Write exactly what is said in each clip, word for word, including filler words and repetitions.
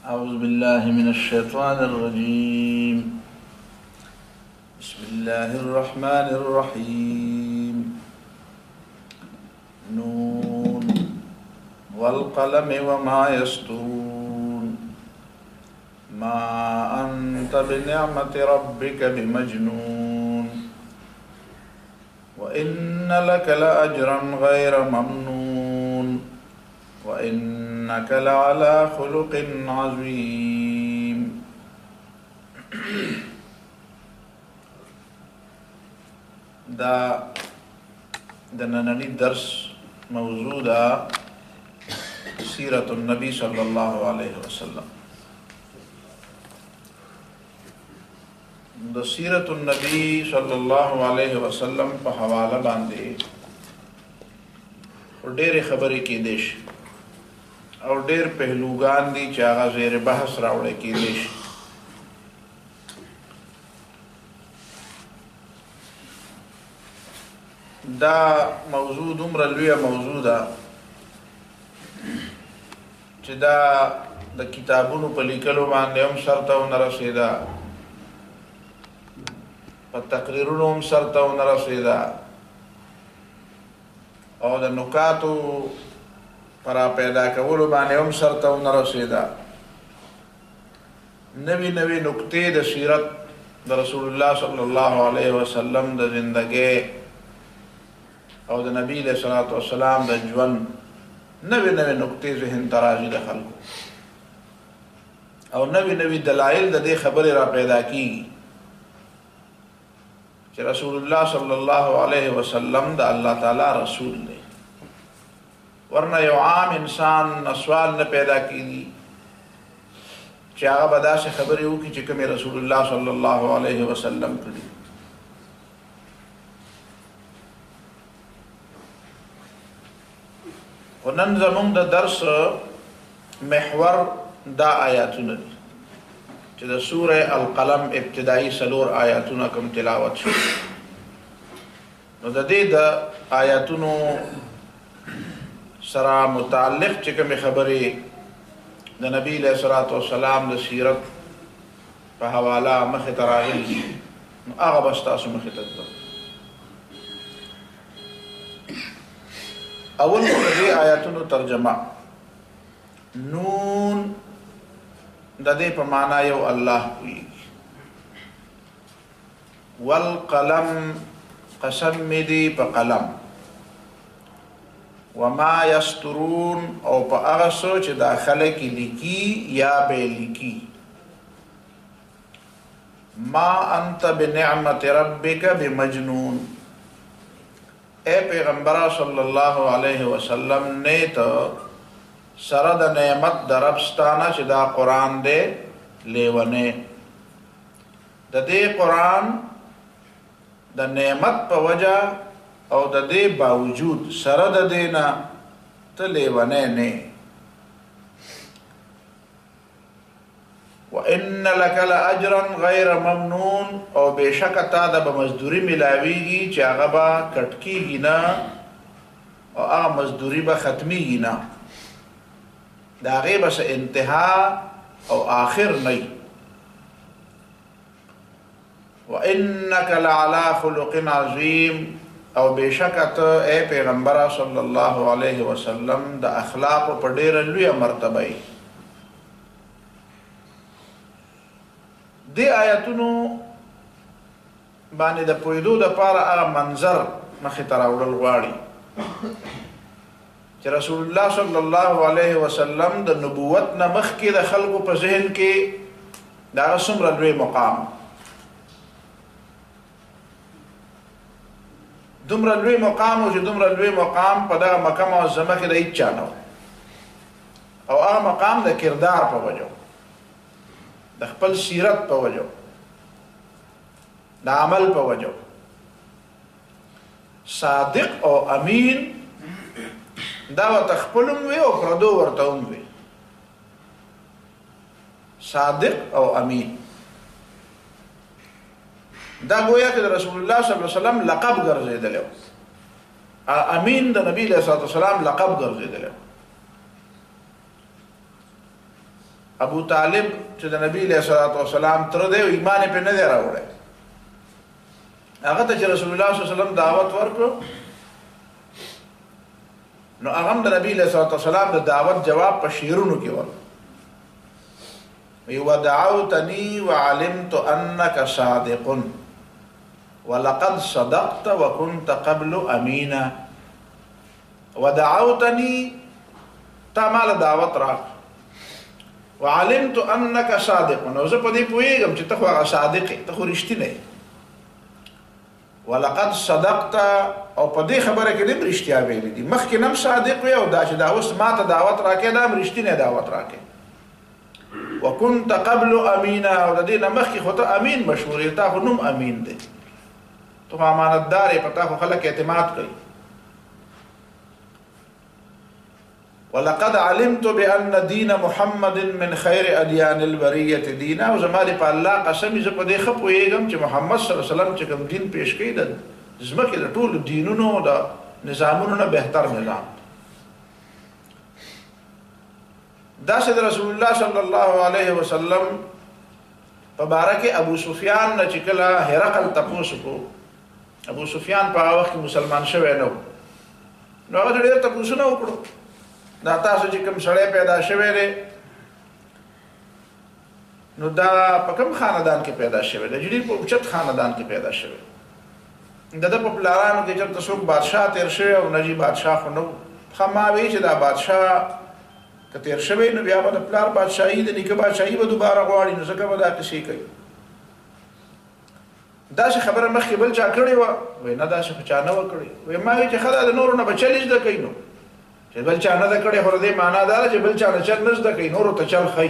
أعوذ بالله من الشيطان الرجيم. بسم الله الرحمن الرحيم. نون والقلم وما يسطرون ما أنت بنعمة ربك بمجنون وإن لك لأجرا غير ممنون وإنك لعلى خلق عظيم. دا د نننی درس موضوع دا سیرت النبی صلی اللہ علیہ وسلم. د سیرت النبی صلی اللہ علیہ وسلم په حواله باندې ډېرې خبرې کېدې شي او ډېر پهلوګان دي چې هغه زیر بحث راوړی کېدې شي. دا موضوع دومره لویه موضوع ده چې دا د کتابونو په لیکلو باندې هم سرته ونه رسېده، په تقریرونو هم سرته ونه رسېده او د نکاتو پر پیدا کولو باندې هم سرته ونه رسېده. نوي نوي نکتې د سیرت د رسول الله صلی الله علیه وسلم د زندګۍ او د نبی علیه الصلاة والسلام د ژوند نوي نوي نکتې ذهن ته راځي د خلکو او نوي نوي دلایل د دې خبرې را پیدا کېږي چې رسول الله صلی الله علیه وسلم د الله تعالی رسول دی. ورنه یو عام انسان سوال نه پیدا کېږي چې هغه به داسې خبرې وکړي چې کومې رسول الله صلی الله علیه وسلم کړي. خو نن زموږ د درس محور دا آیاتونه دي چې د سوره القلم ابتدایي څلور آیاتونه کوم تلاوت شو. نو د دې د آیاتونو سره متعلق چې کومې خبرې د نبی علیه الصلاة والسلام د سیرت په حواله مخې ته راغلي دي نو هغه به ستاسو مخې ته ږدم. اول خو د دې آیاتونو ترجمه. نون د دې په معنا یو الله پوهېږي. والقلم قسم مې دی په قلم. وما یسترون او په هغه څه چې دا خلک لیکي یا به لیکي. ما انت بنعمت ربک بمجنون. اے پیغمبر صلی اللہ علیہ وسلم نے تو سره د نعمت د رب ستانه چې دا قرآن دی لیونی. د دې قرآن د نعمت په وجه او د دې باوجود سره د دې نه ته لیونی نه. وَإِنَّ لَكَ لَأَجْرًا غَيْرَ مَمْنُونَ او بېشکه تا د به مزدوري ملاویږي چې هغه به کټ کېږي نه او هغه مزدوري به ختمیږي نه، د هغې به څه انتها او آخر نه وي. وَإِنَّكَ لَعَلَىٰ خُلُقٍ عَظِيمٍ او بېشکه ته ای پیغمبره صلی الله علیه وسلم د اخلاقو په ډېره لویه مرتبه یې. دې آیتونو باندې د پوهېدو دپاره هغه منظر مخې ته راوړل غواړي چې رسول الله صلی الله علیه وسلم د نبوت نه مخکې د خلکو په ذهن کې د هغه څومره لوی مقام، دومره لوی مقام و چې دومره لوی مقام په دغه مکه معظمه کې د هیڅ چا نه و او هغه مقام د کردار په وجه، د خپل سیرت په وجه، د عمل په وجه. صادق او امین دا ورته خپل هم وي او پردو ورته هم وي. صادق او امین دا گویا که د رسول الله صلی الله علیه وسلم لقب ګرځېدلی و. امین د نبی علیه الصلاة والسلام لقب ګرځېدلی و. ابو طالب چې د نبی علیہ الصلوۃ والسلام تر دې ایمان په نه دی راوړی هغه ته چې رسول الله صلی الله علیه وسلم دعوت ورکړو نو هغه د نبی علیہ الصلوۃ والسلام د دعوت جواب په شیرونو کې ورکړ وی ودعوتنی وعلمت انك صادق ولقد صدقت وكنت قبل امينا ودعوتني تمال دعوت راک وعلمت انك صادق نو زه په دې پوهیږم چې ته خو صادق ته خو رښتینی ولقد صدقت او په دې خبره کې دې رښتیا ویلې دي مخکې نم صادق وي او دا چې دا اوس ما ته دعوت راکې دا رښتینی دعوت راکې وكنت قبل امينا او د دې نه مخکې خو ته امین مشهور تا خو نوم امین دی تو امانتدار یې پتا خو خلک اعتماد کوي ولقد علمت بأن دين محمد من خير أديان البرية دينا او زمالي په الله قسم ز په دې خپ وېګم چې محمد صلی الله علیه وسلم چې کوم دین پیش کړي د زمکه د ټول دینونو د نظامونو نه بهتر نظام دا چې رسول الله صلی الله علیه وسلم مبارک ابو سفیان نه چې کله هرقل تاسو کو ابو سفیان په وخت مسلمان شوی نو نو هغه ډېر تاسو نه وکړو دا تاسو چې کوم سړی پیدا شوی دی نو دا په کوم خاندان کې پیدا شوی دی جدي په اوچت خاندان کې پیدا شوی د د په پلارانو کې چې تاسو بادشاہ تیر شوی او نجی بادشاہ خو نو خماوي چې دا بادشاہ که تیر شوی نو بیا به د پلار بادشاہي د نیکه بادشاہي به دوباره غواړي نو څنګه به دا کیسې کوي دا چې خبره مخکې بل چا کړې وه وایي نه داسې خو چا نه وه کړې وایي ما وایي چې ښه دا د نورو نه به چل زده کوي نو چې بل چا نه ده کړې خو د دې معنا دا ده چې بل چا نه چل نه زده کوي نورو ته چل ښایي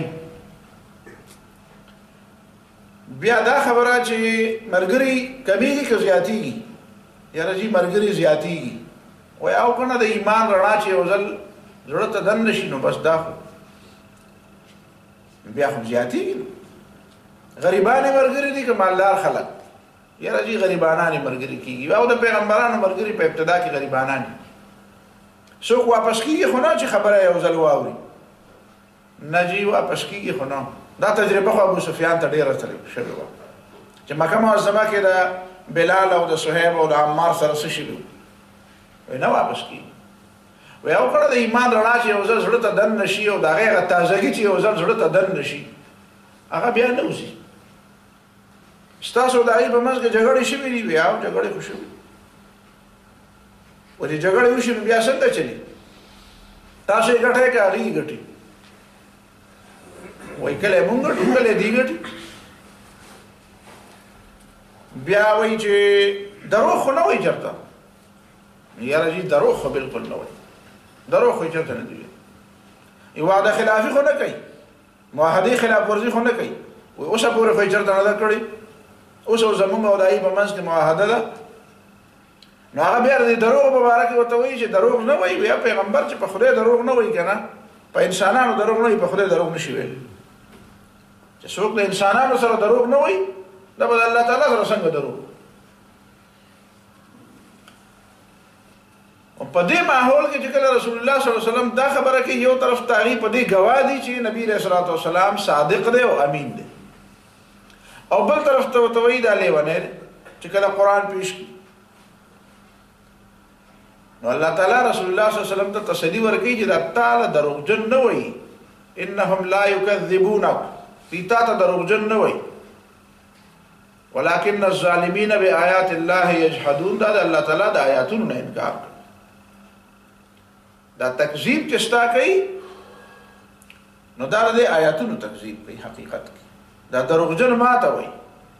بیا دا خبره چې ملګري کمیږي که زیاتېږي یاره جي ملګري زیاتېږي وایي او که نه د ایمان رڼا چې یو ځل زړه ته دن نشي نو بس دا خو بیا خو زیاتېږي نو غریبانې ملګري دي که مالدار خلک یاره جي غریبانانې ملګري کېږي او د پیغمبرانو ملګري په ابتدا کې غریبانان څوک واپس کېږي خو نه چې خبره یو ځل واوري نه جي واپس کېږي خو نه دا تجربه خو ابو سفیان ته ډېره شوې وه چې مکه معظمه کې د بلال او د صهیب او د عمار سره څه شوي وایي نه واپس کېږي وایي او کله د ایمان رڼا چې یو ځل زړه ته دن نشي او د هغې هغه تازګي چې یو ځل زړه ته دن نشي هغه بیا نه وځي ستاسو د هغې په منځ کې جګړې شوي دي وایي او جګړې خو شوي و چې جګړې وشي نو بیا څنګه چلي تاسو یې ګټئ که هغې یې ګټي وایي کله یې مونږ ګټو کله یې دې ګټي بیا وایي چې دروغ خو نه وایي چېرته یاره جي دروغ خو بلکل نه وایي دروغ خو یې چېرته نه دي وایي وعده خلافي خو نه کوي معاهدې خلاف ورزي خو نه کوي وایي اوسه پورې خو یې چېرته نه ده کړې اوس او زمونږ او د هغې په منځ کې معاهده ده نو هغه بیا د دروغ په باره کې ورته وایي چې دروغ نه وایي بیا پیغمبر چې په خدای دروغ نه وایي که نه په انسانانو دروغ نه وایي په خدای دروغ نشي ویلی چې څوک د انسانانو سره دروغ نه وایي دا به د الله تعالی سره څنګه دروغ او په دې ماحول کې چې کله رسول الله صلی الله علیه وسلم دا خبره کوي یو طرف ته هغې په دې ګواه دي چې نبي علیه الصلاة والسلام صادق دی او امین دی او بل طرف ته ورته وایي دا لیونی دی چې کله قرآن پیش کړي نو الله تعالی رسول الله صلی الله علیه وسلم ته تسلی ورکوي چې دا تا له دروغجن نه وایي انهم لا یکذبونک دي تا ته دروغجن نه وایي ولكن الظالمین بآیات الله یجحدون دا د الله تعالی د آیاتونو نه انکار کوي دا تکذیب چې ستا کوي نو دا د آیاتونو تکذیب کوي حقیقت کې دا دروغجن ماته وایي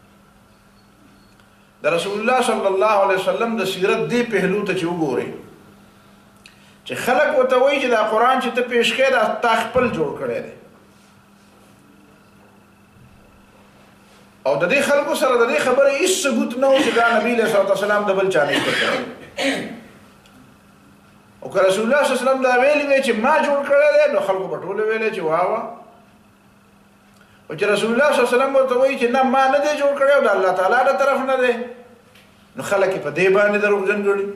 د رسول الله صلی الله علیه وسلم د سیرت دې پهلو ته چې وګورئ چې خلک ورته وایي چې دا قرآن چې ته پیش کړې دا تا خپل جوړ کړی دی او د دې خلکو سره د دې خبرې هېڅ ثبوت نه و چې دا نبي علیه صلات وسلام د بل چا نه کړی او که رسول الله صلی الله علیه وسلم دا ویلي وی چې ما جوړ کړی دی نو خلکو به ټوله ویلی چې واه واه او چې رسول الله صلی الله علیه وسلم ورته وایي چې نه ما نه دی جوړ کړی او د الله تعالی د طرف نه دی نو خلک یې په دې باندې دروغجن ګڼي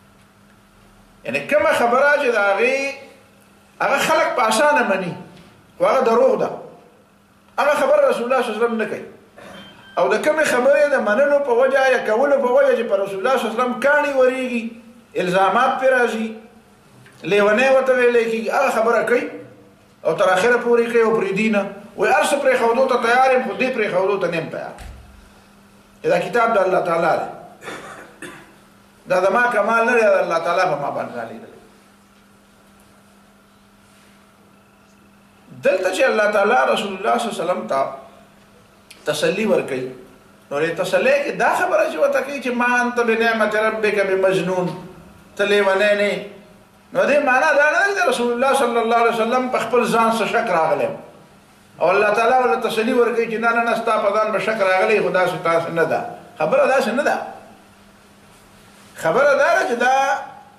یعنې کومه خبره چې د هغې هغه خلک په اسانه مني خو هغه دروغ ده هغه خبره رسول الله صلی الله علیه وسلم نه کوي او د کومې خبرې د منلو په وجه یا کولو په وجه چې پر رسول الله صلی الله علیه وسلم کاڼي ورېږي الزامات پرې راځي لیونی ورته ویلی کېږي هغه خبره کوي او تر اخره پورې کوي او پرېږدي نه وایي هر څه پرېښودو ته تیار یم خو دې پرېښودو ته نه یم تیار دا کتاب د الله تعالی دی دا زما کمال نه دی د الله تعالی په ما باندې رالیږلی دلته چې الله تعالی رسول الله صلی الله علیه وسلم ته تسلی ورکوي نو دې تسلی کې دا خبره چې ورته کوي چې ما انت بنعمت ربک بمجنون ته لیونی نه نو دې معنا دا نه ده رسول الله صلی الله علیه وسلم په خپل ځان څه شک راغلی او الله تعالی ورته تسلی ورکوي چې نه نه نه ستا په ځان به شک راغلی خو داسې تاسې نه ده خبره داسې نه ده خبره دا ده چې دا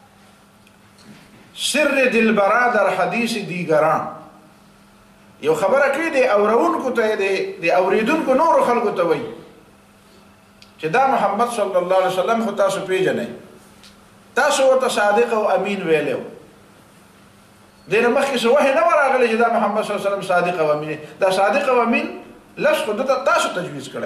سر دلبرا در حدیث دیگران یو خبره کوي د اورونکو ته د اوریدونکو نورو خلکو ته وایي چې دا محمد صلی الله علیه وسلم خو تاسو پیژنئ تاسو ورته صادق او امین ویلی و دې نه مخکې څه وحی نه ورغلی چې دا محمد صلی الله علیه وسلم صادق او امین دا صادق او امین لفظ خو دته تاسو تجویز کړی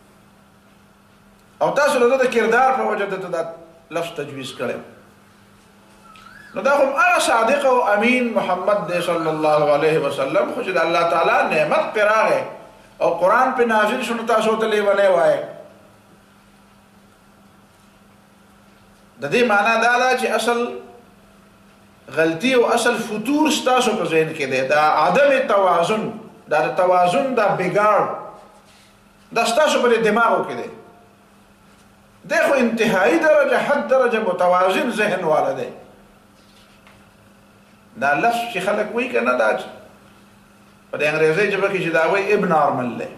او تاسو له د کردار په وجه دته دا لفظ تجویز کړی نو دا هم هغه صادق او امین محمد دی صلی الله علیه وسلم خو چې د الله تعالی نعمت پرې راغی او قرآن پې نازل شو نو تاسو ورته لیونی وایئ د دې معنا دا ده چې اصل غلطي او اصل فتور ستاسو په ذهن کې دی دا عدم توازن دا توازن دا بګاړ دا ستاسو په دماغو کې دی دی خو انتهایی درجه حد درجه متوازن ذهن والا دی دا لفظ چې خلک وایي که نه دا په د انګریزۍ ژبه کې چې دا وایي اب نارمل دی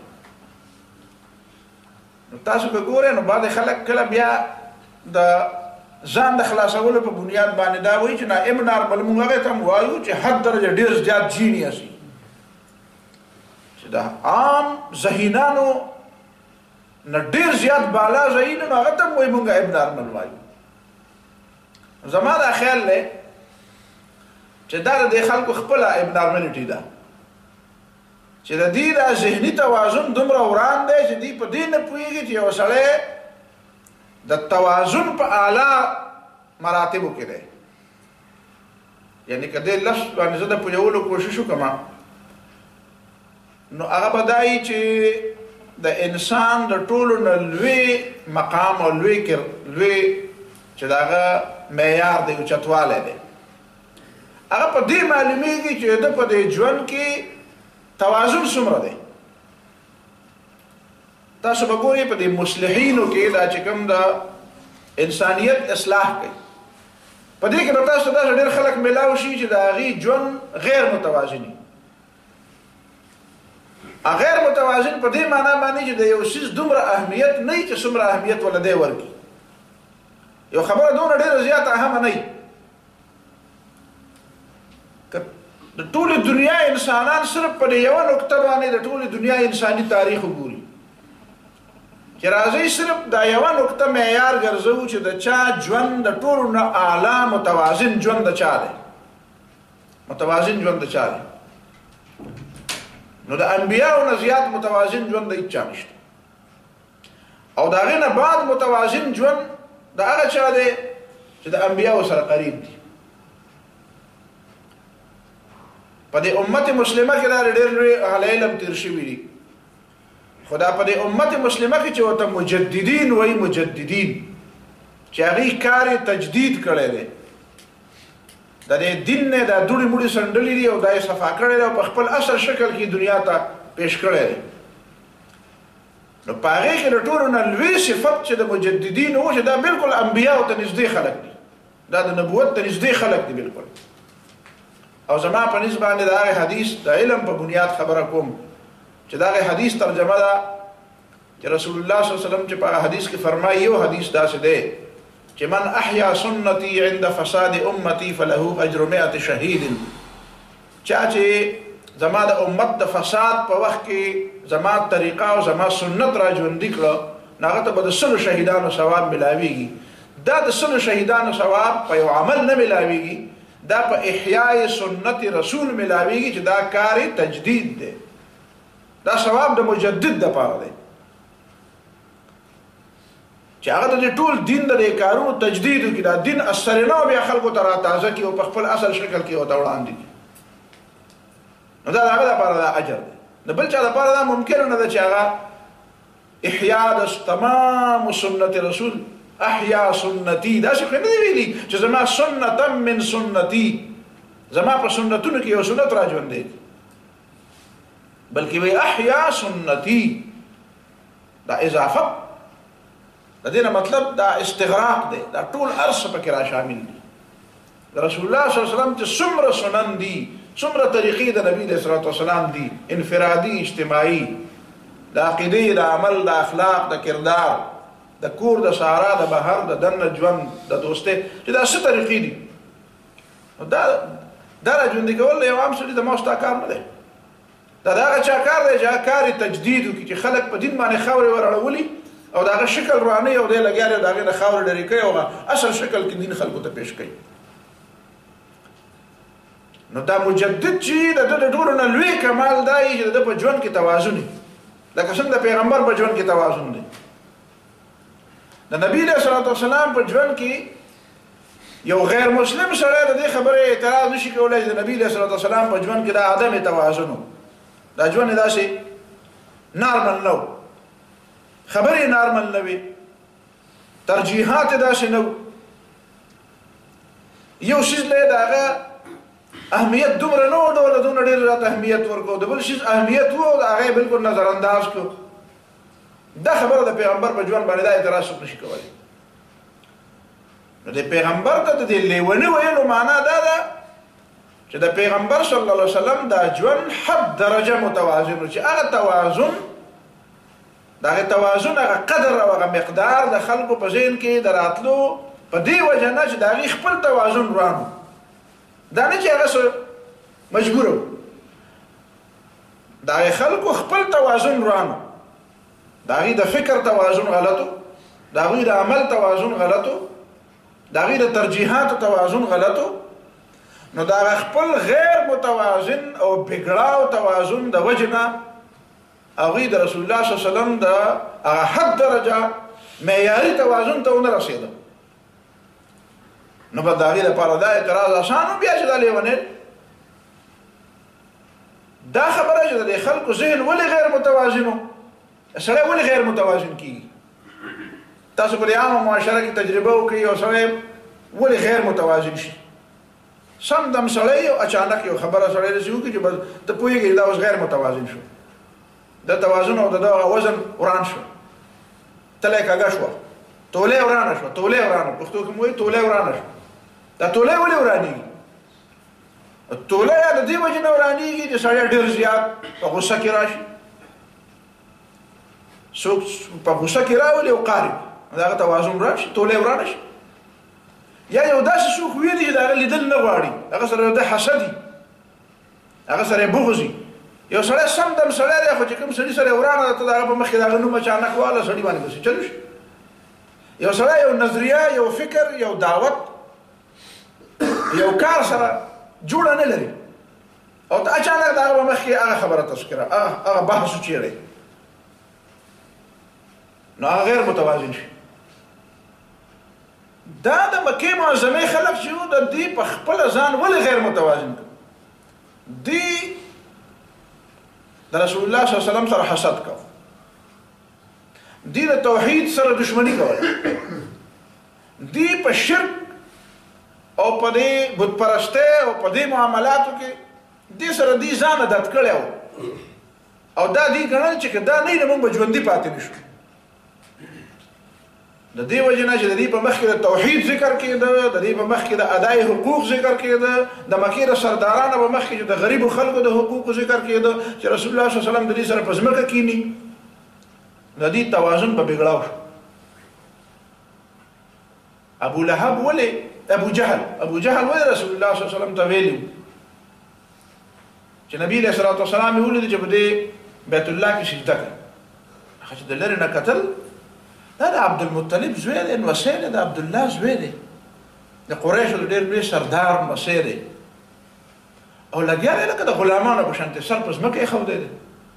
نو تاسو که ګورئ نو بعضې خلک کله بیا د ځان د خلاصولو په بنیاد باندې دا وایي چې نه اب نارمل مونږ هغې ته هم وایو چې حد درجه ډېر زیات جینیس وي چې د عام ذهینانو نه ډېر زیات بالا ذهین نو هغه ته هم وایي مونږ اب نارمل وایو زما دا خیال دی چې دا د دې خلکو خپله اب نارملټي ده چې د دې دا ذهني توازن دومره وران دی چې دوی په دې نه پوهېږي چې یو سړی د توازن په اعلی مراتبو کې دی یعنی که دې لفظ باندې زه د پوهولو کوشش وکړم نو هغه به دا وي چې د انسان د ټولو نه لوی مقام او لوی لوی چې د هغه معیار دی اوچتوالی دی هغه په دې معلومیږي چې د په دې ژوند کې توازن څومره دی تاسو به ګورئ په دې مصلحینو کې دا چې کوم د انسانیت اصلاح کوي په دې کې به تاسو داسې ډېر خلک میلاو شي چې د هغې ژوند غیر متوازني غیر متوازن په دې معنا باندې چې د یو څیز دومره اهمیت نه وي چې څومره اهمیت ورله دی ورکړي یو خبره دومره ډېره زیاته اهمه نه وي د ټولې دنیا انسانان صرف په دې یوه نقطه باندې د ټولې دنیا انساني تاریخ وګوري چې راځئ صرف دا یوه نقطه معیار ګرځوو چې د چا ژوند د ټولو نه اعلی متوازن ژوند د چا دی متوازن ژوند د چا دی نو د انبیاو نه زیات متوازن ژوند د هیچ چا نشته او د هغې نه بعد متوازن ژوند د هغه چا دی چې د انبیاو سره قریب دي په دې امت مسلمه کې دا ډېر لوی اهل علم تېر شوي دي خو دا په دې امت مسلمه کې چې ورته مجددین وایي مجددین چې هغې کار یې تجدید کړی دی د دې دین نه دا دوړې موړې سنډلې دي او دا یې صفا کړی دی او په خپل اصل شکل کې دنیا ته پیش کړی دی نو په هغې کې د ټولو نه لوی صفت چې د مجددین و چې دا بلکل انبیاو ته نږدې خلک دي دا د نبوت ته نږدې خلک دي بلکل او زما په نسبت باندې د هغې حدیث د علم په بنیاد خبره کوم چې د هغې حدیث ترجمه ده چې رسول الله صلی الله علیه وسلم چې په هغه حدیث کې فرمایي یو حدیث داسې دی چې من احیا سنتي عند فساد امتي فله اجر مئة شهید چا چې زما د امت د فساد په وخت کې زما طریقه او زما سنت را ژوندي کړه نو هغه ته به د سلو شهیدانو ثواب ملاویږي دا د سلو شهیدانو ثواب په یو عمل نه ملاویږي دا په احیاء سنت رسول ملاویږي چې دا کار تجدید دی، دا ثواب د مجدد دپاره دی چې هغه د ټول دین د دې کارونو تجدید وکړي، دا دین اثر نه بیا خلکو ته راتازه کړي او په خپل اصل شکل کې ورته وړاندې کړي، نو دا د هغه دپاره دا اجر دی. د بل چا دپاره دا ممکنه نه ده چې هغه احیا د تمام سنت رسول احیا سنتی، داسې خو نه دی ویلي چې زما سنتا من سنتی، زما په سنتونو کې یو سنت را ژوندی، بلکې وی احیا سنتی، دا اضافت د دې نه مطلب دا استغراق دی، دا ټول ارس پکې را شامل دي. د رسول الله صلی الله علیه وسلم چې څومره سنن دي، څومره طریقې د نبی علیه الصلوة والسلام دي، انفرادي اجتماعي، د عقیدې، د عمل، د اخلاق، د کردار، د کور، د سهارا، د بهر، د دننه ژوند، د دوستۍ، چې دا څه طریقې دي، دا دا را ژوندي کول د یو عام سړي د ما ستا کار نه دی، دا د هغه چا کار دی چې هغه کار یې تجدید وکړي، چې خلک په دین باندې خاورې ورړولي او د هغه شکل رانه او دی لګیا دی، د هغې نه خاورې لرې کوي او اصل شکل کې دین خلکو ته پیش کوي. نو دا مجدد چې د ده د ټولو نه لوی کمال دا یي چې د ده په ژوند کې توازن وي، لکه څنګه د پیغمبر په ژوند کې توازن دی. د نبی علیه الصلوة والسلام په ژوند کې یو غیر مسلم سړی د دې خبرې اعتراض نشي کولی چې د نبی علیه الصلوة والسلام په ژوند کې دا عدم توازن و، دا ژوند یې داسې نارمل نه و، خبرې نارمل نه وي، ترجیحات یې داسې نه و، یو شیز له د هغه اهمیت دومره نه و، ډوله دونه ډېر راته اهمیت ورکړو، د بل شیز اهمیت و د هغه یې بلکل نظر انداز کړو. دا خبره د پیغمبر په ژوند باندې دا اعتراض څوک نشي کولی. نو د پیغمبر ته د دې لیوني ویلو معنا دا ده چې د پیغمبر صلی الله علیه وسلم دا ژوند حد درجه متوازن و، چې هغه توازن، د هغې توازن، هغه قدر او هغه مقدار د خلکو په ذهن کې د راتلو په دې وجه نه چې د هغې خپل توازن روان و، دا نه چې هغه څه مجبور و، د هغې خلکو خپل توازن روان و، د هغې د فکر توازن غلط و، د هغوی د عمل توازن غلط و، د هغې د ترجیحاتو توازن غلط و، نو د هغه خپل غیر متوازن او بګړاو توازن د وجې نه هغوی د رسول الله صلی الله علیه وسلم د هغه حد درجه معیاري توازن ته ونه رسېده. نو به د هغې لپاره دا اعتراض اسان و بیا چې دا لیونی دا خبره چې د خلکو ذهن ولې غیر متوازن و، سړی ولې غیر متوازن کېږي؟ تاسو په دې عامه معاشره کې تجربه وکړئ یو سړی ولې غیر متوازن شي. سم دم سړی یو اچانک یو خبره سړی داسې وکړي چې بس ته پوهېږې دا اوس غیر متوازن شو، د توازن او د دغه وزن وران شو، تله یې کږه شوه، توله ورانه شوه، توله ورانه، پښتو کې مو وایي توله ورانه شوه. دا توله ولې ورانېږي؟ توله یا د دې وجې نه ورانېږي چې سړی ډېر زیات په غوسه کې راشي، څوک په غوسه کې راولي او قارب د هغه توازن وران شي، توله ورانه شي. یا یو داسې څوک ویلي چې د هغه لیدل نه غواړي، هغه سره یو د حسد وي، هغه سره یې بغض وي. یو سړی سم دم سړی دی خو چې کوم سړي سره یې ورانه ده ته د هغه په مخ کې د هغه نوم اچانک واله سړي باندې پسې چلو شي. یو سړی یو نظریه، یو فکر، یو دعوت، یو کار سره جوړه نه لري او ته اچانک د هغه په مخ کې هغه خبره تذکره، هغه بحث وچېړی، نو هغه غیر متوازن شي. دا د مکې معظمې خلک چې وو د دې په خپله ځان ولې غیر متوازن کړ؟ دوی د رسول الله صلی الله علیه وسلم سره حسد کو، دوی د توحید سره دشمني کوله، دوی په شرک او په دې بت پرستۍ او په دې معاملاتو کې دې سره دوی ځان عادت کړی و او دا دوی ګڼل چې که دا نه وي نو موږ به ژوندي پاتې نه شو. د دې وجې نه چې د دې په مخ کې د توحید ذکر کېده، د دې په مخ کې د ادای حقوق ذکر کېده، د مکې د سردارانو په مخ کې چې د غریبو خلکو د حقوقو ذکر کېده چې رسول الله صلی الله علیه وسلم د دې سره په ځمکه کښېني، د دې توازن په بګړاو شو. ابو لهب ولې ابو جهل ابو جهل ولې رسول الله صلی الله علیه وسلم ته ویلي چې نبی علیه الصلوة والسلام یې ولید چې په دې بیت الله کې سجده کوي، هغه چې د لرې نه کتل دا د عبدالمطلب زوی دی، نوسی دی، د عبدالله زوی دی، د قریشو د ډېر لوی سردار مسیح دی او لګیا دی لکه د غلامانو په شانتې سر په ځمکه ایښودی دی.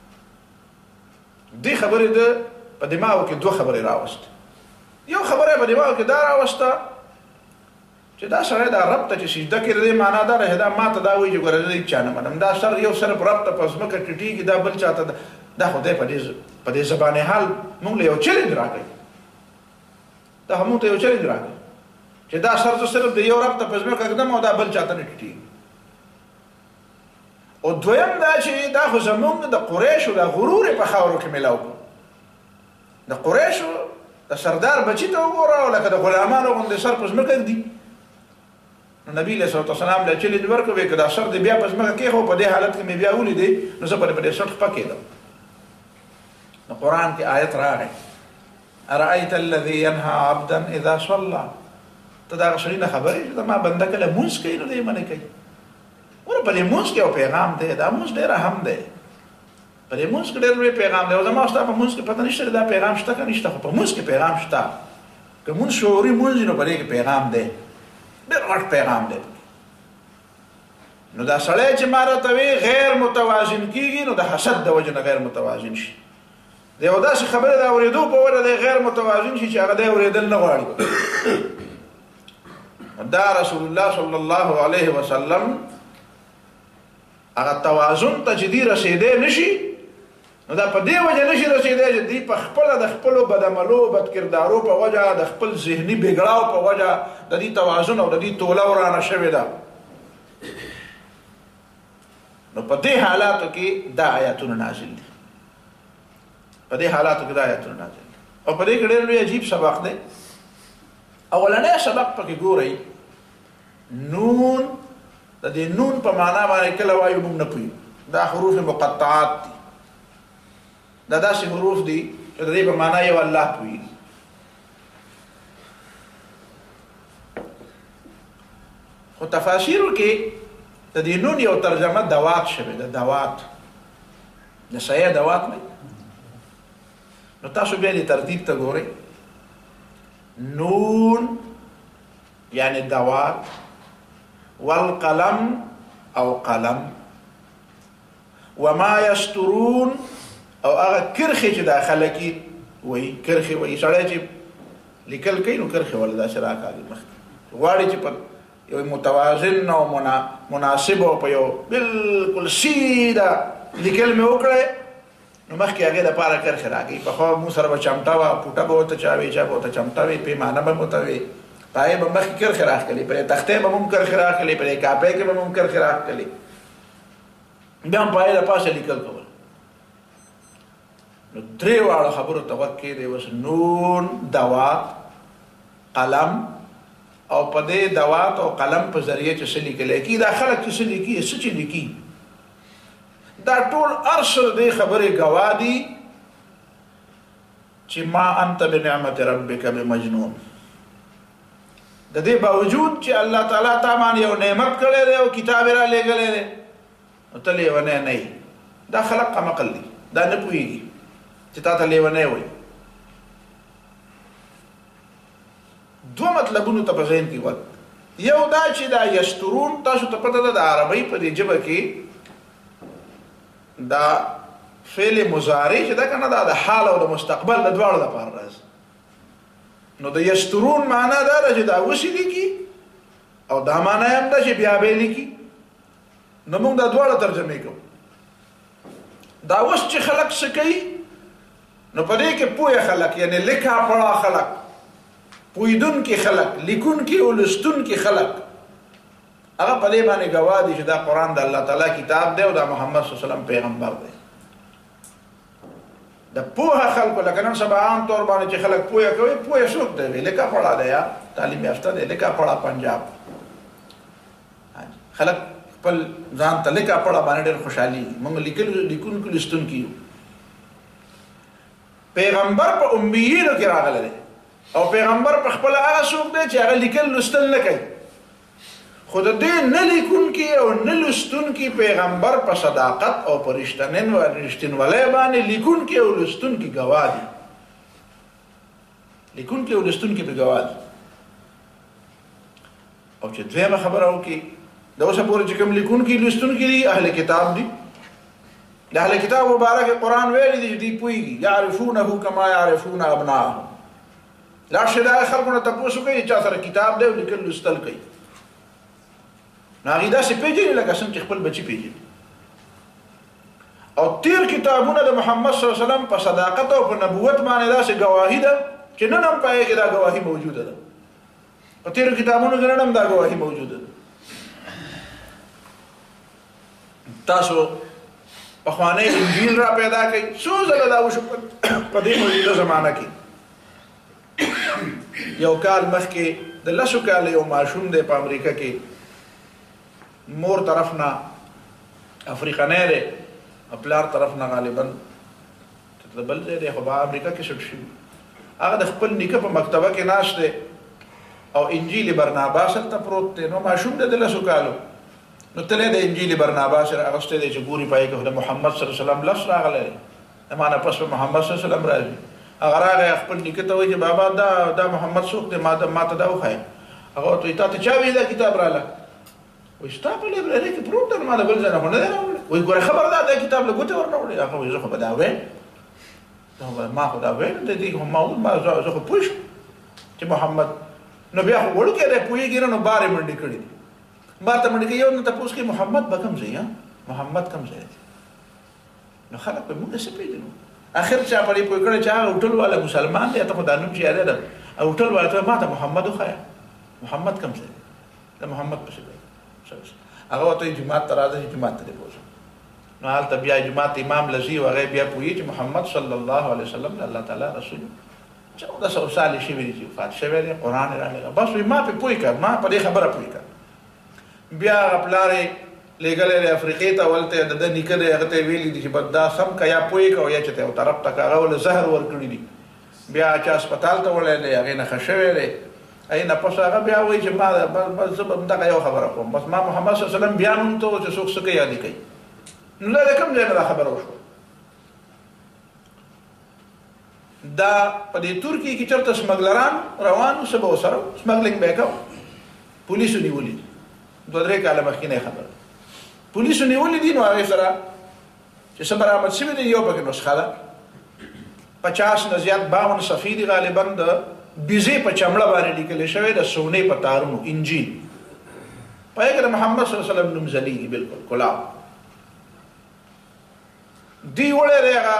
دې خبرې ده په دماغو کې دوه خبرې راوستې. یو خبره په دماغو کې دا راوسته چې دا سړی دا رب ته چې سجده کړې دی معنا دا رهي دا ما ته دا وایي چې ګوره زه هېڅ چا نه منم، دا سر یو صرف رب ته په ځمکه ټیټېږي، دا بل چا ته دا خدای په دې په دې زبان حال موږ له یو چیلنج راکوي، دا موږ ته یو چیلنج راکوي چې دا سر زه صرف د یو رب ته په ځمکه ږدم او دا بل چا ته نه ټیټېږي. او دویم دا چې دا خو زموږ د قریشو د غرور په خاورو کې میلاو کړو. د قریشو د سردار بچي ته وګوره او لکه د غلامانو غوندې سر په ځمکه ږدي. نو نبي علیه الصلوة والسلام له چیلنج ورکوي که دا سر دې بیا په ځمکه کېښود په دې حالت کې مې بیا ولیدې نو زه به په دې سر خفه کېدم. نو قرآن کې آیت راغی ارأیت الذي ينهى عبدا اذا صلى. ته دا هغه سړي نه خبرې چې زما بنده کله لمونځ کوي نو دی یې منې کوي. ګوره په دې لمونځ کې یو پیغام دی، دا لمونځ ډېر اهم دی، په دې لمونځ کې ډېر لوی پیغام دی. او زما ستا په لمونځ کې پته نشته دا پیغام شته که نشته، خو په لمونځ کې پیغام شته. که لمونځ شعوري لمونځ وي نو په دې کې پیغام دی، ډېر غټ پیغام دی. نو دا سړی چې ما راته وي غیر متوازن کېږي نو د حسد د وجې نه غیر متوازن شي. د یو داسې خبرې د اورېدو په وجه دی غیر متوازن شي چې هغه دی اورېدل نه غواړي. دا رسول الله صلی الله علیه وسلم هغه توازن ته چې دی رسېدی نشي نو دا په دې وجه نشي رسېدی چې دی په خپله د خپلو بدعملو بدکردارو په وجه د خپل ذهني بګړاو په وجه د دې توازن او د دې توله ورانه شوې ده. نو په دې حالاتو کې دا آیاتونه نازل دي، په دې حالاتو کې دا آیاتونه نازل دي. او په دې کې ډېر لوی عجیب سبق دی. اولنی سبق پکې ګورئ نون، د دې نون په معنا باندې کله وایو موږ نه پوهېږو. دا حروف مقطعات دي، دا داسې حروف دي چې د دې په معنا یو الله پوهېږي. خو تفاسیرو کې د دې نون یو ترجمه دوات شوې ده، دوات د سیه دوات نه. نو تاسو بیا دې ترتیب ته ګورئ. نون یعنی دوات، والقلم او قلم، وما یسترون او هغه کرخې چې دا خلکي وایي، کرخې وایي سړی چې لیکل کوي نو کرخې ولا داسې راکاږي مخکې غواړي چې په یو متوازن او مناسب او په یو بلکل سیده لیکل مې وکړی نو مخکې هغې دپاره کرښې راکوي. پخوا مونږ سره به چمټه وه، پوټه به ورته چا وي، چا به ورته چمټه وي، پیمانه به ورته وي، په هغې به مخکې کرښې راښکلي، پرې تختې به هم کرښې راښکلي، پرې کاپۍ کې به هم کرښې راښکلي، بیا هم په هغې د پاسه لیکل کول. نو درې واړو خبرو ته غوږ کېدی اوس نون، دوات، قلم. او په دې دوات او قلم په ذریعه چې څه لیکلی کي، دا خلک چې څه لیکي څه چې لیکي دا ټول هر څه د دې خبرې ګواه دي چې ما انت بنعمت ربک بمجنون. د دې باوجود چې الله تعالی تا باندې یو نعمت کړی دی او کتاب یې را لېږلی دی نو ته لیونی نه یې. دا خلق کم عقل دي، دا نه پوهېږي چې تا ته لیونی وایي. دوه مطلبونو ته په ذهن کې وت. یو دا چې دا یسترون تاسو ته پته ده د عربۍ په دې ژبه کې دا فعل مضارع چې ده که نه دا د حال او د مستقبل د دواړو لپاره راځي. نو د یسترون معنا دا ده چې دا اوس یې لیکي او دا معنا یې هم ده چې بیا به یې لیکي. نو موږ دا دواړه ترجمې کوو. دا اوس چې خلک څه کوي نو په دې کې پوهه خلک یعنی لیکا پړه خلک، پوهېدونکي خلک، لیکونکي او لوستونکي خلک هغه په دې باندې ګواه دي چې دا قرآن د الله تعالی کتاب دی او دا محمد صلی الله علیه وسلم پیغمبر دی. د پوهه خلکو لکه نن سبا عام طور باندې چې خلک پوهه کوي، پوهه څوک دی؟ لیکا پړه دی یا تعلیم یافته دی، لیکا پړه پنجاب. خلک خپل ځان ته لیکا پړه باندې ډېر خوشحالي. موږ لیکل لیکونکي لوستونکي یو. پیغمبر په امیینو کې راغلی دی او پیغمبر په خپله هغه څوک دی چې هغه لیکل لوستل نه کوي. خو د دې نه لیکونکي او نه لوستونکي پیغمبر په صداقت او په رښتینولۍ باندې لیکونکي او لوستونکي ګواه دي. لیکونکي او لوستونکي پرې ګواه دي. او چې دویمه خبره وکړي د اوسه پورې چې کوم لیکونکي لوستونکي دي اهل کتاب دي د اهل کتاب مبارک قرآن ویلی دي چې دوی پوهېږي یعرفونه کما یعرفون ابناءهم لاړ شئ د هغه خلکو نه تپوس وکړئ چا سره کتاب دی او لیکل لوستل کوي نو هغې داسې پېژني لکه څنګه چې خپل بچي پېژني او تیر کتابونه د محمد صلی الله علیه وسلم په صداقت او په نبوت باندې داسې ګواهي ده چې نن هم په هغې کې دا ګواهي موجوده ده په تیرو کتابونو کې نن هم دا ګواهي موجوده ده تاسو پخوانی انجیل را پیدا کړئ څو ځله دا وشو په دې موجوده زمانه کې یو کال مخکې د لسو کاله یو ماشوم دی په امریکا کې مور طرف نه افریقنی دی پلار طرف نه غالبا د بل ځای دی خو په امریکا کې شوټ شوي هغه د خپل نیکه په مکتبه کې ناست دی او انجیل برناباس هلته پروت دی نو ماشوم دی د لسو کالو نو تلی د انجیل برناباس اغوستی دی چې ګوري په هغې کې د محمد صلی الله علیه وسلم لفظ راغلی دی د ما نه پس په محمد صلی الله علیه وسلم راځي هغه راغی خپل نیکه ته وایي چې بابا دا دا محمد څوک دی ما ته دا وښایه هغه ورته وایي تا ته چا وایي دا کتاب راله وایي ستا په لایبرري کې پروت دی ما د بل ځای نه خو نه دی راوړی وایي ګوره خبر دا دا کتاب له ګوتې ورنه وړي هغه وایي زه خو به دا ویم ما خو دا ویم د دې خو ما ما زه خو پوه شوم چې محمد نو بیا خو وړوکی دی پوهېږي نه نو بار یې منډې کړي دي بار ته منډې کوي یو نه تپوس کوي محمد به کوم ځای محمد کوم ځای دی نو خلک به موږ څه پېژنو اخر چا پرې پوه کړی چې هغه هوټل والا مسلمان دی ته خو دا نوم چې یادې ده هوټل والا ته ما ته محمد وښایه محمد کوم ځای دی د محمد پسې دی هغه ورته وایي جومات ته راځه چې جومات ته دې بوځم نو هلته بیا جومات امام لځي او هغه بیا پوهېږي چې محمد صلی الله علیه وسلم د الله تعالی رسول چوده سوه سالې شوي دي چې وفات شوی دی قرآن یې راغلی بس وایي ما پرې پوه کړه ما په دې خبره پوه کړه بیا هغه پلار یې لېږلی دی افریقې ته ولته د ده نیکه دی هغه ته یې ویلي دي چې بس دا سم که یا پوه کړه او یا چې ته یو طرف ته که هغه ولې زهر ورکړي دي بیا چا اسپتال ته وړی دی هغې نه ښه شوی دی هغې نه پس هغه بیا وایي چې ما بس زه به همدغه یو خبره کوم بس ما محمد صلی الله علیه وسلم بیا نوم ته و چې څوک څه کوي یا دې کوي نو دا د کوم ځای نه دا خبره وشوه دا په دې ترکیې کې چېرته سمګلران روان وو څه به ورسره سمګلینګ به یې کوو پولیسو نیولي دوه درې کاله مخکینۍ خبره پولیسو نیولي دي نو هغې سره چې څه برآمد شوي دي یو پکې نسخه ده پچاس نه زیات باون صفحې دي غالبا د بیزې په چمړه باندې لیکلی شوی د سونې په تارونو انجیل په هغې کې د محمد صلی الله علیه وسلم نوم ځلیږي بلکل کلاو دی وړی دی هغه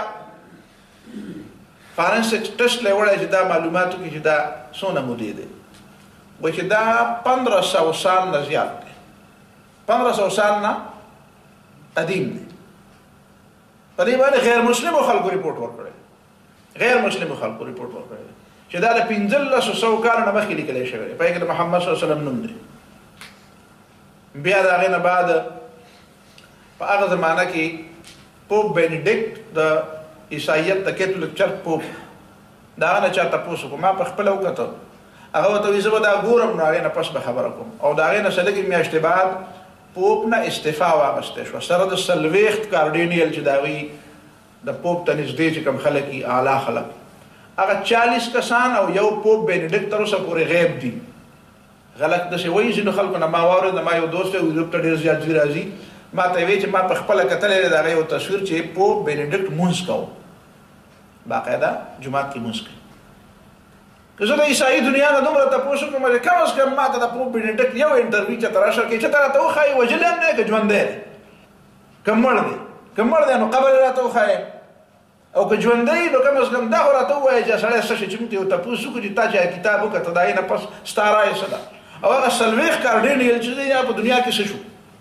فارنسک ټسټ لی وړی چې دا معلومات وکړي چې دا څونه مودې دی وایي چې دا پندره سوه سال نه زیات دی پندره سوه سال نه قدیم دی په دې باندې غیر مسلمو خلکو رپورټ ورکړی غیر مسلمو خلکو رپورټ ورکړی چې دا د پنځلسو سوو کالو نه مخکې لیکلی شوی دی په هغې کې د محمد صلی الله علیه وسلم نوم دی بیا د هغې نه بعد په هغه زمانه کې پوپ بینیډکټ د عیسایت د کیتولیک چرچ پوپ د هغه نه چا تپوس وکړو ما په خپله وکتل هغه ورته وایي زه به دا ګورم نو هغې نه پس به خبره کوم او د هغې نه څه لږې میاشتې بعد پوپ نه استعفا واخیستی شوه سره د څلوېښت کارډینیل چې د هغوی د پوپ ته نږدې چې کوم خلک وي اعلی خلک هغه چالیس کسان او یو پوپ بینیډکټ تر اوسه پورې غیب دي غلط داسې وایي ځینو خلکو نه ما واورېد ما یو دوست دی یوروپ ته ډېر زیات ځي راځي ما ته وی چې ما په خپله کتلی دی د هغه یو تصویر چې پوپ بینیډکټ مونځ کوو باقاعده جومات کې مونځ کوي که زه د عیسایي دنیا نه دومره تپوس وکړم چې کم از کم ما ته د پوپ بینیډکټ یو انټرویو چېرته راشه کړي چې ته راته وښایي وژلی هم نه دی که ژوندی دی که مړ دی که مړ دی نو قبر یې راته وښایې او که ژوندی نو کم از کم دا خو راته ووایه چې سړی څه شي چې موږ ته یو تپوس وکړو چې تا چې کتاب وکړه د هغې نه پس ستا رایې څه ده او هغه څلوېښت کارډینیل چې دی په دنیا کې څه شو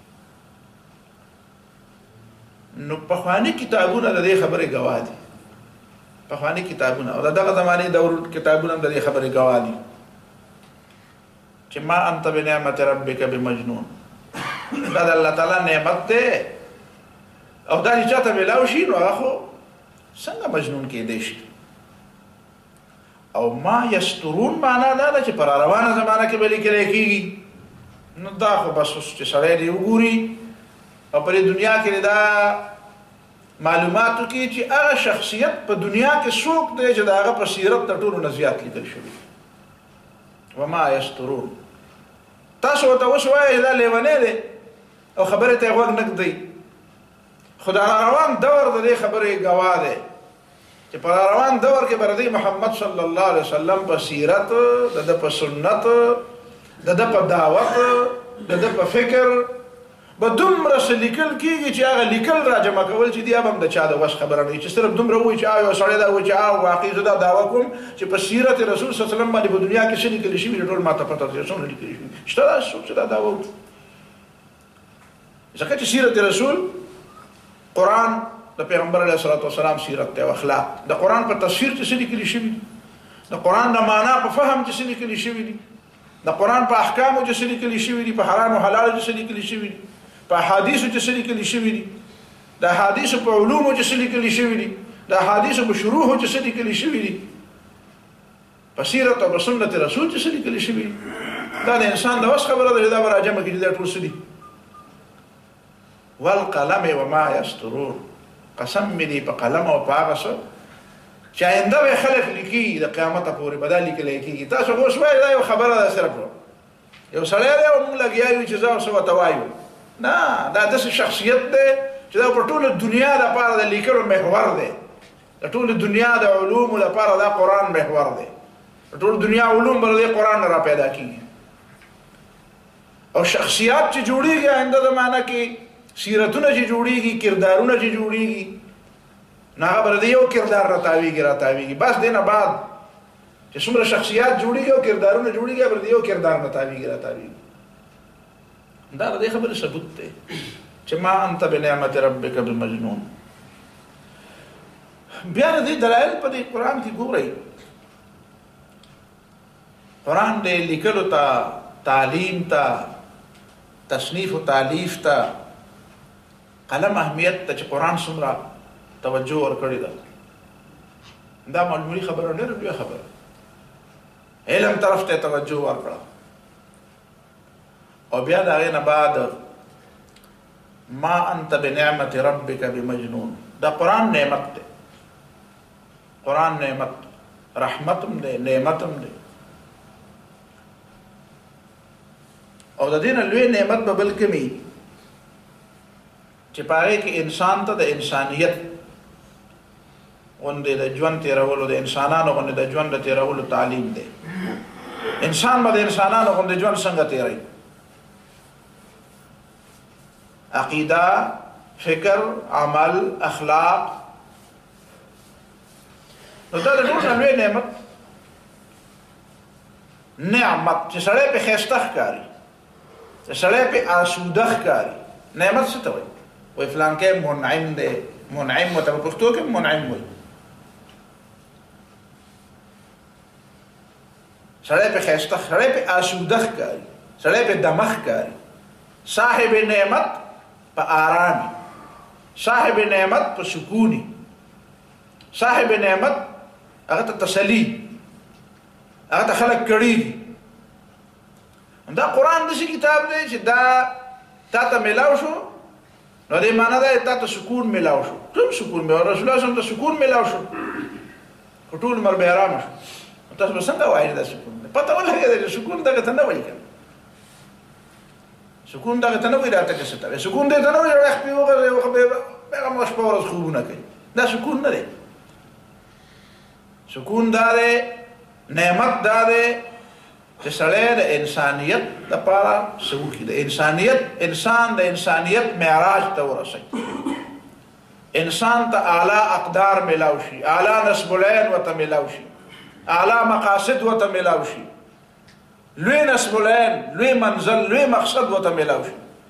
نو پخواني کتابونه د دې خبرې ګواه دي پخواني کتابونه او د دغه زمانې دور کتابونه هم د دې خبرې ګواه دي چې ما انت بنعمت ربک بمجنون دا د الله تعالی نعمت دی او دا چې چاته میلاو شي نو هغه خو څنګه مجنون کېدی شي او ما یسترون معنا دا ده چې پر روانه زمانه کې به لیکلی کېږي نو دا خو بس چې سړی دی وګوري او په دنیا کې دا معلوماتو کې چې هغه شخصیت په دنیا کې څوک دی چې د هغه په سیرت تر ټولو نه زیات لیکل شوي وما یسترون تاسو ورته اوس وایئ دا لیونی دی او خبرې ته یې غوږ نه ږدئ، خو دا روان دور د دې خبرې ګواه دی چې په روان دور کې به د محمد صلی الله علیه وسلم په سیرت، د ده په سنت، د ده په دعوت، د ده په فکر به دومره څه لیکل کېږي چې هغه لیکل را جمع کول چې دی هم د چا د وس خبره نه، چې صرف دومره ووایي چې یو سړی دا وایي چې آ واقعي زه دا دعوه کوم چې په سیرت رسول صلی الله علیه وسلم باندې په دنیا کې څه لیکلي شوي دي ټول ما ته پته ده څومره لیکلي شوي شته داسې څوک چې دا دعوه وکړي. ځکه چې سیرت رسول قرآن د پیغمبر علیه الصلاة والسلام سیرت دی او اخلاق، د قرآن په تفسیر چې څه لیکلي شوي دي، د قرآن د معنا په فهم چې څه لیکلي شوي دي، د قرآن په احکامو چې څه لیکلي شوي دي، په حرام او حلالو چې څه لیکلي شوي دي، په احادیثو چې څه لیکلي شوي دي، د احادیثو په علومو چې څه لیکلي شوي دي، د احادیثو په شروحو چې څه لیکلي شوي دي، په سیرت او په سنت رسول چې څه لیکلي شوي دي، دا د انسان د وس خبره ده چې دا به راجمع کړي دا ټول څه دي. والقلم وما یسطرون، قسم مې دی په قلم او په هغه څه چې آینده به خلک لیکي د قیامته پورې به دا لیکلی کېږي. تاسو اوس وایئ دا یو خبره ده صرف یو سړی دی او موږ لګیا یو چې زه او څه ورته وایو، نه دا داسې شخصیت دی چې دا په ټوله دنیا دپاره د لیکلو محور دی، د ټوله دنیا د علومو لپاره دا قرآن محور دی، د ټول دنیا علوم به د دې قرآن نه را پیدا کېږي. او شخصیات چې جوړېږي آینده زمانه کې، سیرتونه چې جوړېږي، کردارونه چې جوړېږي، نو هغه به د یو کردار را تاویږي را تاویږي. بس دې نه بعد چې څومره شخصیات جوړېږي او کردارونه جوړېږي به د یو کردار نه تاویږي را تاویږي. دا د دې خبرې ثبوت دی چې ما انت بنعمت ربک بمجنون. بیا د دې دلایل په دې قرآن کې ګورئ. قرآن د لیکلو ته، تعلیم ته، تصنیف و تالیف ته، قلم اهمیت ته چې قرآن څومره توجه ورکړې ده، دا معلومي خبره نه ده، لویه خبره. علم طرف ته توجه ورکړه او بیا د هغې نه بعد ما انت بنعمت ربک بمجنون. دا قرآن نعمت دی، قرآن نعمت رحمتم دی، نعمتم دی. او د دې نه لوی نعمت به بل کومي چې په هغې کې انسان ته د انسانیت غوندې د ژوند تېرولو، د انسانانو غوندې د ژوند د تېرولو تعلیم دی. انسان به د انسانانو غوندې ژوند څنګه تېروي، عقیده، فکر، عمل، اخلاق. نو دا د ټول نه لوی نعمت نعمت چې سړی پې ښایسته ښکاري، چې سړی پې آسوده ښکاري. نعمت څه ته وایي؟ وایي فلانکی منعم دی، منعم ورته په پښتو کې منعم وایي. سړی پې ښایسته، سړی پې آسوده ښکاري، سړی پې دمه ښکاري. صاحب نعمت په آرامي، صاحب نعمت په سکوني، صاحب نعمت هغه ته تسلي، هغه ته خلک کړېږي. دا قرآن داسې کتاب دی چې دا تا ته میلاو شو، نو دې معنا ده تا ته سکون میلاو شو. کوم سکون میلاو؟ رسول الله صلی الله علیه وسلم ته سکون میلاو شو، خو ټول عمر به ارامه شو. تاسو به څنګه وایئ دا سکون دی؟ پته ولګېده چې سکون دغه ته نه وایي که نه، سکون دغه ته نه وایي راته که څه ته وایي. سکون دې ته نه وایي وخت پې وغځوي هغه شپه ورځ خوبونه کوي، دا سکون نه دی. سکون دا دی، نعمت دا دی چې سړی د انسانیت دپاره څه وکړي، د انسانیت، انسان د انسانیت معراج ته ورسوي، انسان ته اعلی اقدار میلاو شي، اعلی نصب العین ورته میلاو شي، اعلی مقاصد ورته میلاو شي، لوی نصب العین، لوی منزل، لوی مقصد ورته میلاو شي.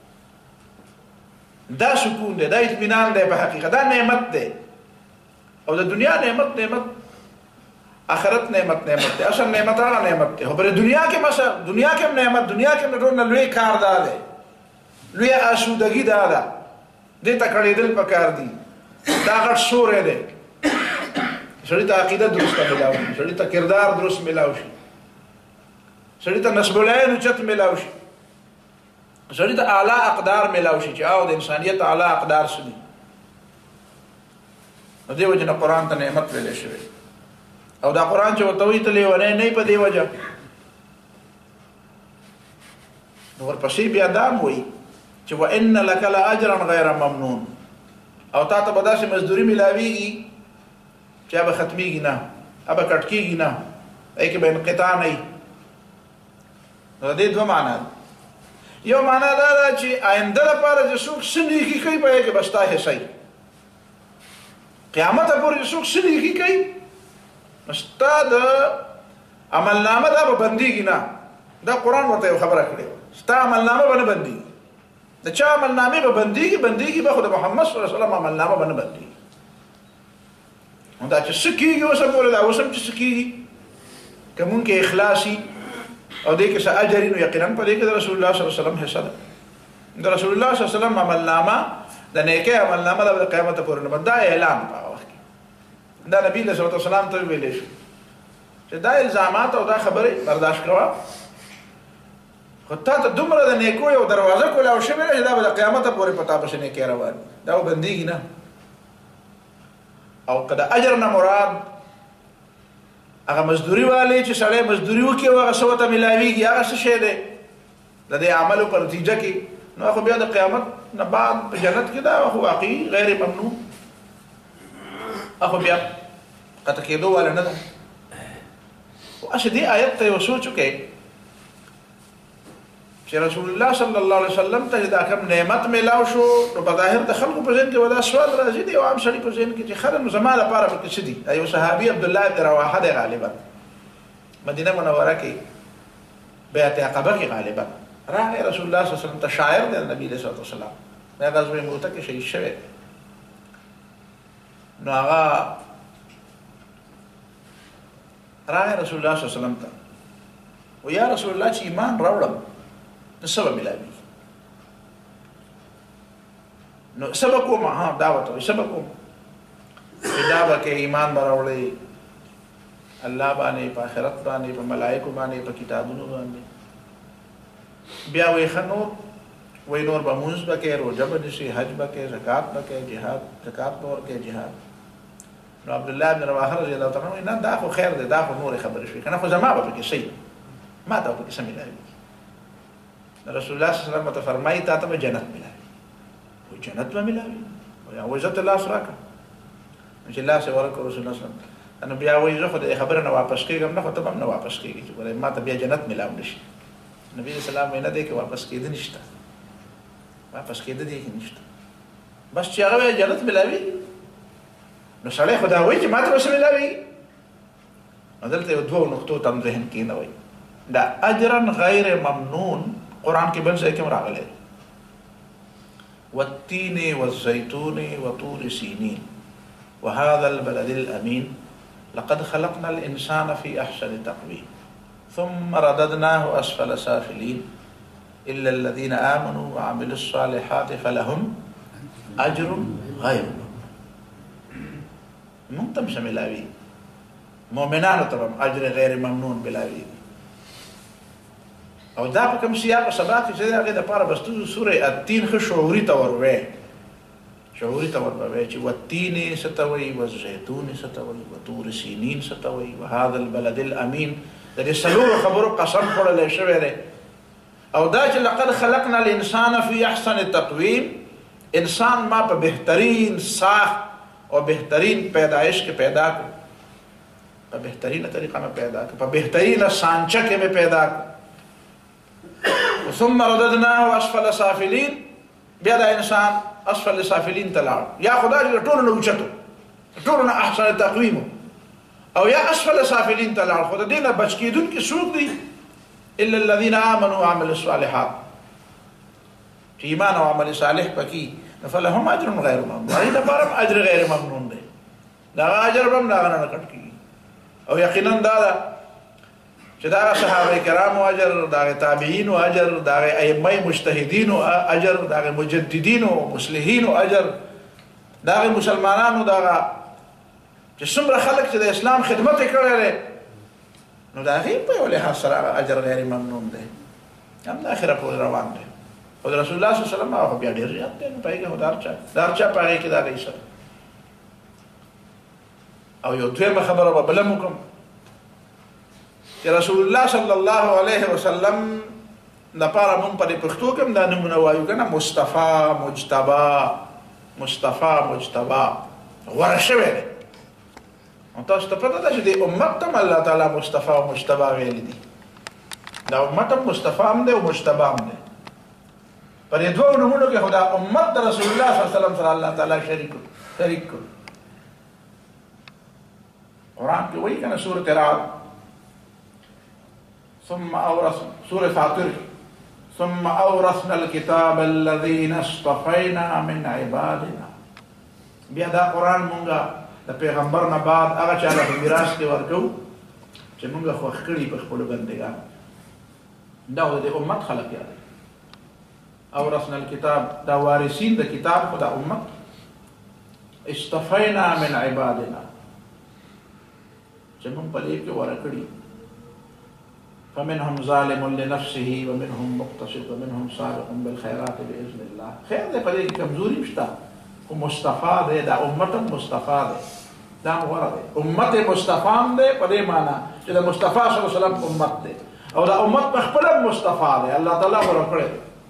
دا سکون دی، دا اطمینان دی، په حقیقت دا نعمت دی. او د دنیا نعمت نعمت، آخرت نعمت نعمت دی، اصل نعمت هغه نعمت دی. خو پر دنیا کې مثلا دنیا کې هم نعمت، دنیا کې هم ټول نه لوی کار دا دی، لوی آسودګي دا ده، دې ته کړېدل پکار دي. دا غټ سوری دی. سړي ته عقیده درسته میلاو شي، سړي ته کردار درست میلاو شي، سړي ته نصب العین اوچت میلاو شي، سړي ته اعلی اقدار میلاو شي چې او د انسانیت اعلی اقدار څه دي. نو دې وجې نه قرآن ته نعمت ویلی شوی. او دا قرآن چې ورته وایي ته لیونی نه یې په دې وجه نو ورپسې بیا دا هم وایي چې وان لک لاجرا غیر ممنون، او تا ته به داسې مزدوري ملاویږي چې هغه به ختمیږي نه، هغه به کټ کېږي نه، هغې کې به انقطاع نه وي. نو د دې دوه معنا ده. یو معنا دا ده چې آینده لپاره چې څوک څه نیکي کوي په هغې کې به ستا حصه وي. قیامت پورې چې څوک څه نیکي کوي نو ستا د عملنامه دا به بندېږي نه. دا قرآن ورته یو خبره کړې، ستا عملنامه به نه بندېږي. د چا عملنامې به بندېږي بندېږي به، خو د محمد صلی الله علیه وسلم عملنامه به نه بندېږي. نو دا چې څه کېږي اوسه پورې، دا اوس هم چې څه کېږي که مونږ کې اخلاص وي او دې کې څه اجر وي، نو یقینا په دې کې د رسول الله صلی الله علیه وسلم حصه ده. د رسول الله صلی الله علیه وسلم عملنامه د نیکۍ عملنامه ده، د قیامت پورې نه بند. دا اعلان په هغه وخت کې دا نبي علیه الصلوة والسلام ته ویلی شو چې دا الزامات او دا خبرې برداشت کوه، خو تا ته دومره د نیکو یو دروازه کولاو شوې ده چې دا به د قیامته پورې په تا پسې نیکۍ روان وي، دا به بندېږي نه. او که د اجر نه مراد هغه مزدوري والی چې سړی مزدوري وکړي او هغه څه ورته میلاویږي، هغه څه شی دی د دې عملو په نتیجه کې، نو خو بیا د قیامت نه بعد په جنت کې دا خو واقعي غیر ممنون، هغه بیا قطع کېدو والا نه ده. خو هسې دې آیت ته یو سوچ وکړئ چې رسول الله صلی الله علیه وسلم ته دا کوم نعمت میلاو شو، نو په ظاهر د خلکو په ذهن کې به دا سوال راځي، د یو عام سړي په ذهن کې چې ښه نو زما لپاره پکې څه دي. یو صحابي عبدالله بن رواحه دی، غالبا مدینه منوره کې بیعت عقبه کې غالبا راغی رسول الله صلی الله علیه وسلم ته، شاعر دی نبی علیه الصلوة والسلام، دا غزوه موته کې شهید شوی. نو هغه راغی رسول الله صلی الله علیه وسلم ته و یا رسول الله چې ایمان راوړم نو څه به میلاوي؟ نو څه به کوم؟ ها دا ورته وایي څه به کوم؟ دا به کې ایمان به راوړئ الله باندې، په آخرت باندې، په ملائکو باندې، په کتابونو باندې. بیا وایي ښه نور؟ وایي نور به مونځ به کوې، روژه به نیسئ، حج به کوې، زکات به کوې، جهاد زکات به ورکوې، جهاد. نو عبدالله بن رواحه رضی الله تعالی عنه وایي نه دا خو خیر دی، دا خو نورې خبرې شوې که نه، خو زما به پکې څه ما ته به پکې څه میلاوي؟ رسول الله صلی الله علیه وسلم ته فرمایي تا ته به جنت میلاوي. وایي جنت به میلاوي؟ وایي زه ته لاس راکړه. نو چې لاس یې ورکړ رسول الله صلی الله علیه وسلم، نو بیا وایي زه خو د خبره نه واپس کېږم نه، خو ته به هم نه واپس کېږي چې ګورې ما ته بیا جنت میلاو نه شي. نبي علیه السلام وایي نه دی کې واپس کېده نشته، واپس کېده دی کې نشته، بس چې هغه جنت میلاوي. نو سړی خو دا وایي چې ما ته به څه میلاوي؟ نو دلته یو دوو نقطو ته هم ذهن کې نه وایي دا اجرا غیر ممنون. قرآن کې بل ځای کې هم راغلی والتین والزیتون وطور سینین وهذا البلد الأمين لقد خلقنا الإنسان في أحسن تقويم ثم رددناه أسفل سافلين إلا الذين آمنوا وعملوا الصالحات فلهم أجر غير ممنون. تم سے ملاوی مؤمنانو ته هم اجر غیر ممنون ملاوي. او دا په کوم سیاق او سباق چې هغه د پاره بستو سوره التین خو شعوري تور وې شعوري تور وې چې والتین ستوي والزيتون ستوي وطور سینین ستوي وهذا البلد الامين. د دې سلور خبرو قسم خورل شوی دی. او دا چې لقد خلقنا الانسان في احسن تقويم، انسان ما په بهترین ساخت او بهترین پیدائش کې پیدا کړ، په بهترین طریقه میں پیدا کړ، په بهترین سانچه کې میں پیدا کړ. ثم رددناه اسفل سافلين، بیا دا انسان اسفل سافلين تلاړ، یا خدای دې ټول نو چتو ټول نه احسن تقویم، او یا اسفل سافلين تلاړ. خدای دې نه بچ کیدون کې څوک دي؟ الا الذين امنوا وعملوا الصالحات، چې ایمان او عمل صالح پکې، فلهم اجر غیر ممنون. دا لپاره اجر غیر ممنون دی، دا اجر هم دا نه کټ کیږي. او یقینا دا چې دا صحابه کرام او اجر، دا تابعین او اجر، دا ائمه مجتهدین او اجر، دا مجددین او مصلحین او اجر، دا مسلمانانو دا چې څومره خلک چې د اسلام خدمت کړي نو دا غي په یو لحاظ سره اجر غیر ممنون دی، هم د اخره پورې روان دی. او رسول الله صلی الله علیه وسلم هغه بیا ډیر زیات دی، پایګه هدار چا دار چا پاره کې دا غي سره. او یو دویمه خبره به بل مکم چې رسول الله صلی الله علیه وسلم دپاره مونږ په دې پښتو کې هم دا نومونه وایو که نه، مصطفی، مجتبی، مصطفی، مجتبی، غوره شوی دی. نو تاسو ته پته ده چې دې امت ته هم الله تعالی مصطفی او مجتبی ویلی دي. دا امت هم مصطفی هم دی او مجتبی هم دی. پر دې دوه نومونو کې خو دا امت د رسول الله صلی الله علیه وسلم سره الله تعالی شریک شریک کړو. قرآن کې وایي که نه سورة رعد ثم اورثنا سورة فاطر ثم اورثنا الكتاب الذين اصطفينا من عبادنا. بیا دا قرآن مونږه د پیغمبر نه بعد هغه چا له په میراث کې ورکوو چې مونږه خوښ کړي په خپلو بندګانو. دا خو د امت خلق یادوي. اورثنا الكتاب دا وارثین د کتاب خو دا امت. اصطفینا من عبادنا چې مونږ په دې کې غوره کړي. فمنهم ظالم لنفسه ومنهم مقتصد ومنهم سابق بالخيرات باذن الله. خیر دی په دې کې کمزوري شته خو مصطفی دی. دا امت هم مصطفی دی. دا غوره دی. امت مصطفی هم دی په دې معنا چې د مصطفی صلی الله علیه وسلم امت دی او دا امت په خپل مصطفی دی. الله تعالی غوره کړی.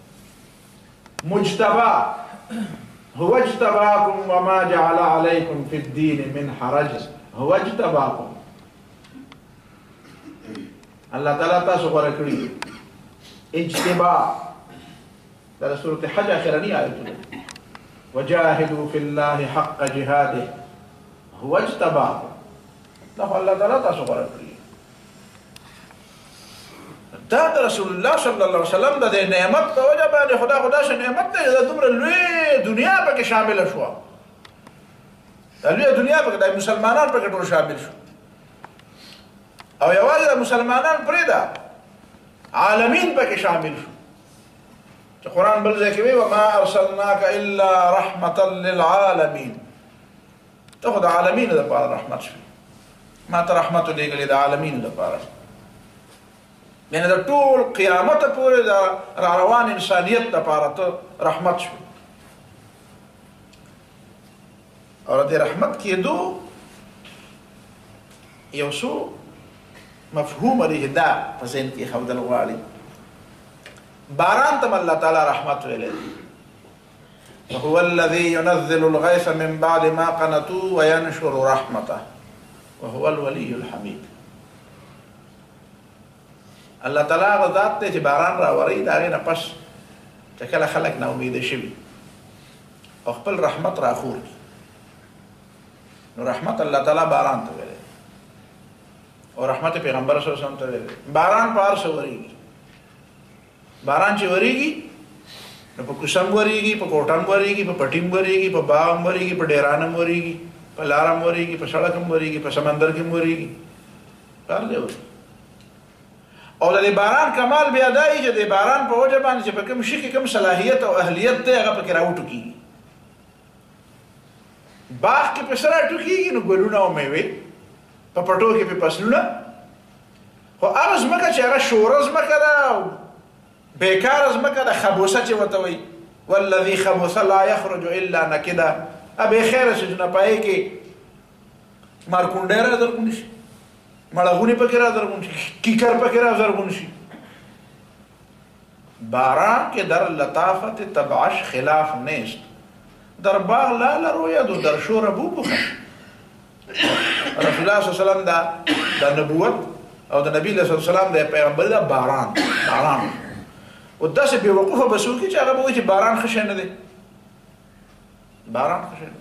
مجتبی هو اجتباكم وما جعل عليكم في الدين من حرج هو اجتباكم. الله تعالی تاسو غوره کړی. اجتباء دا سورۃ حج اخرنی آیت ده. وجاهدوا في الله حق جهاده هو اجتباكم. دا الله تعالی تاسو غوره کړی. دا د رسول الله صلی الله علیه وسلم د نعمت په وجه باندې خدا خدا شه نعمت دی. دا دومره لوی دنیا پکې شامل شو. دا لوی دنیا پکې د مسلمانان پکې ټول شامل شو. او یوازې د مسلمانان پرېږده عالمین پکې شامل شو. چې قرآن بل ځای کې وایي وما ارسلناک الا رحمة للعالمین. ته خو د عالمینو دپاره رحمت شوې. ما ته رحمت لېږلې د عالمینو دپاره. یعنې د ټول قیامت پورې د را روان انسانیت دپاره ته رحمت شوې. او د رحمت کېدو یو څو مفهوم لري دا په ذهن کې ښودل غواړي. باران ته الله تعالی رحمت ویلی دی. وهو الذي ينزل الغيث من بعد ما قنطوا وينشر رحمته وهو الولي الحميد. الله تعالی هغه ذات دی چې باران راوړي د هغې نه پس چې کله خلک نا امیده شوي او خپل رحمت راخور کړي نو رحمت الله تعالی باران ته ویلی او رحمت پیغمبر صلی الله علیه وسلم ته ویلی. باران په هر څه ورېږي. باران چې ورېږي نو په کوڅه هم ورېږي، په کوټه هم ورېږي، په پټي هم ورېږي، په باغ هم ورېږي، په ډیران هم ورېږي، په لار هم ورېږي، په سړک هم ورېږي، په سمندر کې هم ورېږي. هر ځای ورېږي. او د دې باران کمال بیا دا وي چې د باران په وجه باندې چې په کوم شي کې کوم صلاحیت او اهلیت دی هغه پکې راوټوکېږي. باغ کې په څه راټوکېږي؟ نو ګلونه او میوې، په پټو کې په فصلونه. خو هغه ځمکه چې هغه شوره ځمکه ده او بیکاره ځمکه ده، خبوسه چې ورته وایي والذي خبث لا یخرج الا نکده. بې خیره سجونه پای کې مارکونډی را زرغون شي، مړغونې پکې را زرغون شي، کیکر پکې را زرغون شي. باران کې در لطافت تبعش خلاف نیست، در باغ لاله روید و در شور بو بخش. رسول الله صلی الله علیه وسلم دا د نبوت او د نبی صلی الله علیه وسلم د پیغمبر دا باران باران او داسې بې وقوفه به څوک وي چې هغه به وایي چې باران ښه شی نه دی. باران ښه شی نه دی.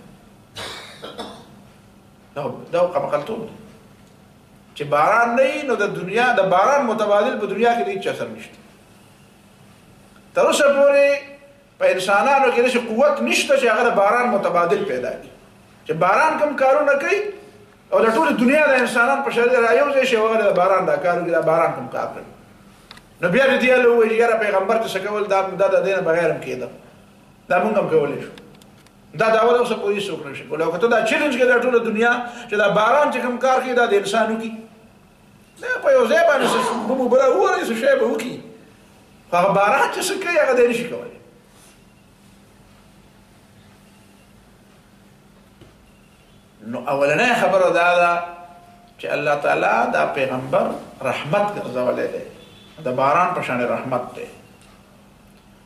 دا قمقلتوب دی چې باران نه وي نو د دنیا د باران متبادل په دنیا کې د هېڅ اثر نشته. تر اوسه پورې په انسانانو کې داسې قوت نشته چې هغه د باران متبادل پیدا کړي، چې باران کوم کارونه کوي او د ټولې دنیا د انسانان په شریر رايوځي شي هغه د باران دا کار وکړي، دا باران کوم کار کوي. نو بیا دې له وایي یاره پیغمبر ته څه کول دا دا د دې نه بغیر هم کېده، دا موږ هم کولی شو. دا دعوه اوسه پورې څوک نه شي کولی. او که ته دا چیلنج کوې دا ټوله دنیا چې دا باران چې کوم کار کوي دا د انسان وکړي، دا په یو ځای باندې څه بوم اوبه راووروي څه شی به وکړي، خو هغه باران چې څه کوي هغه دی نه شي کولی. نو اولنۍ خبره دا ده چې الله تعالی دا پیغمبر رحمت ګرځولی دی، د باران په شان رحمت دی.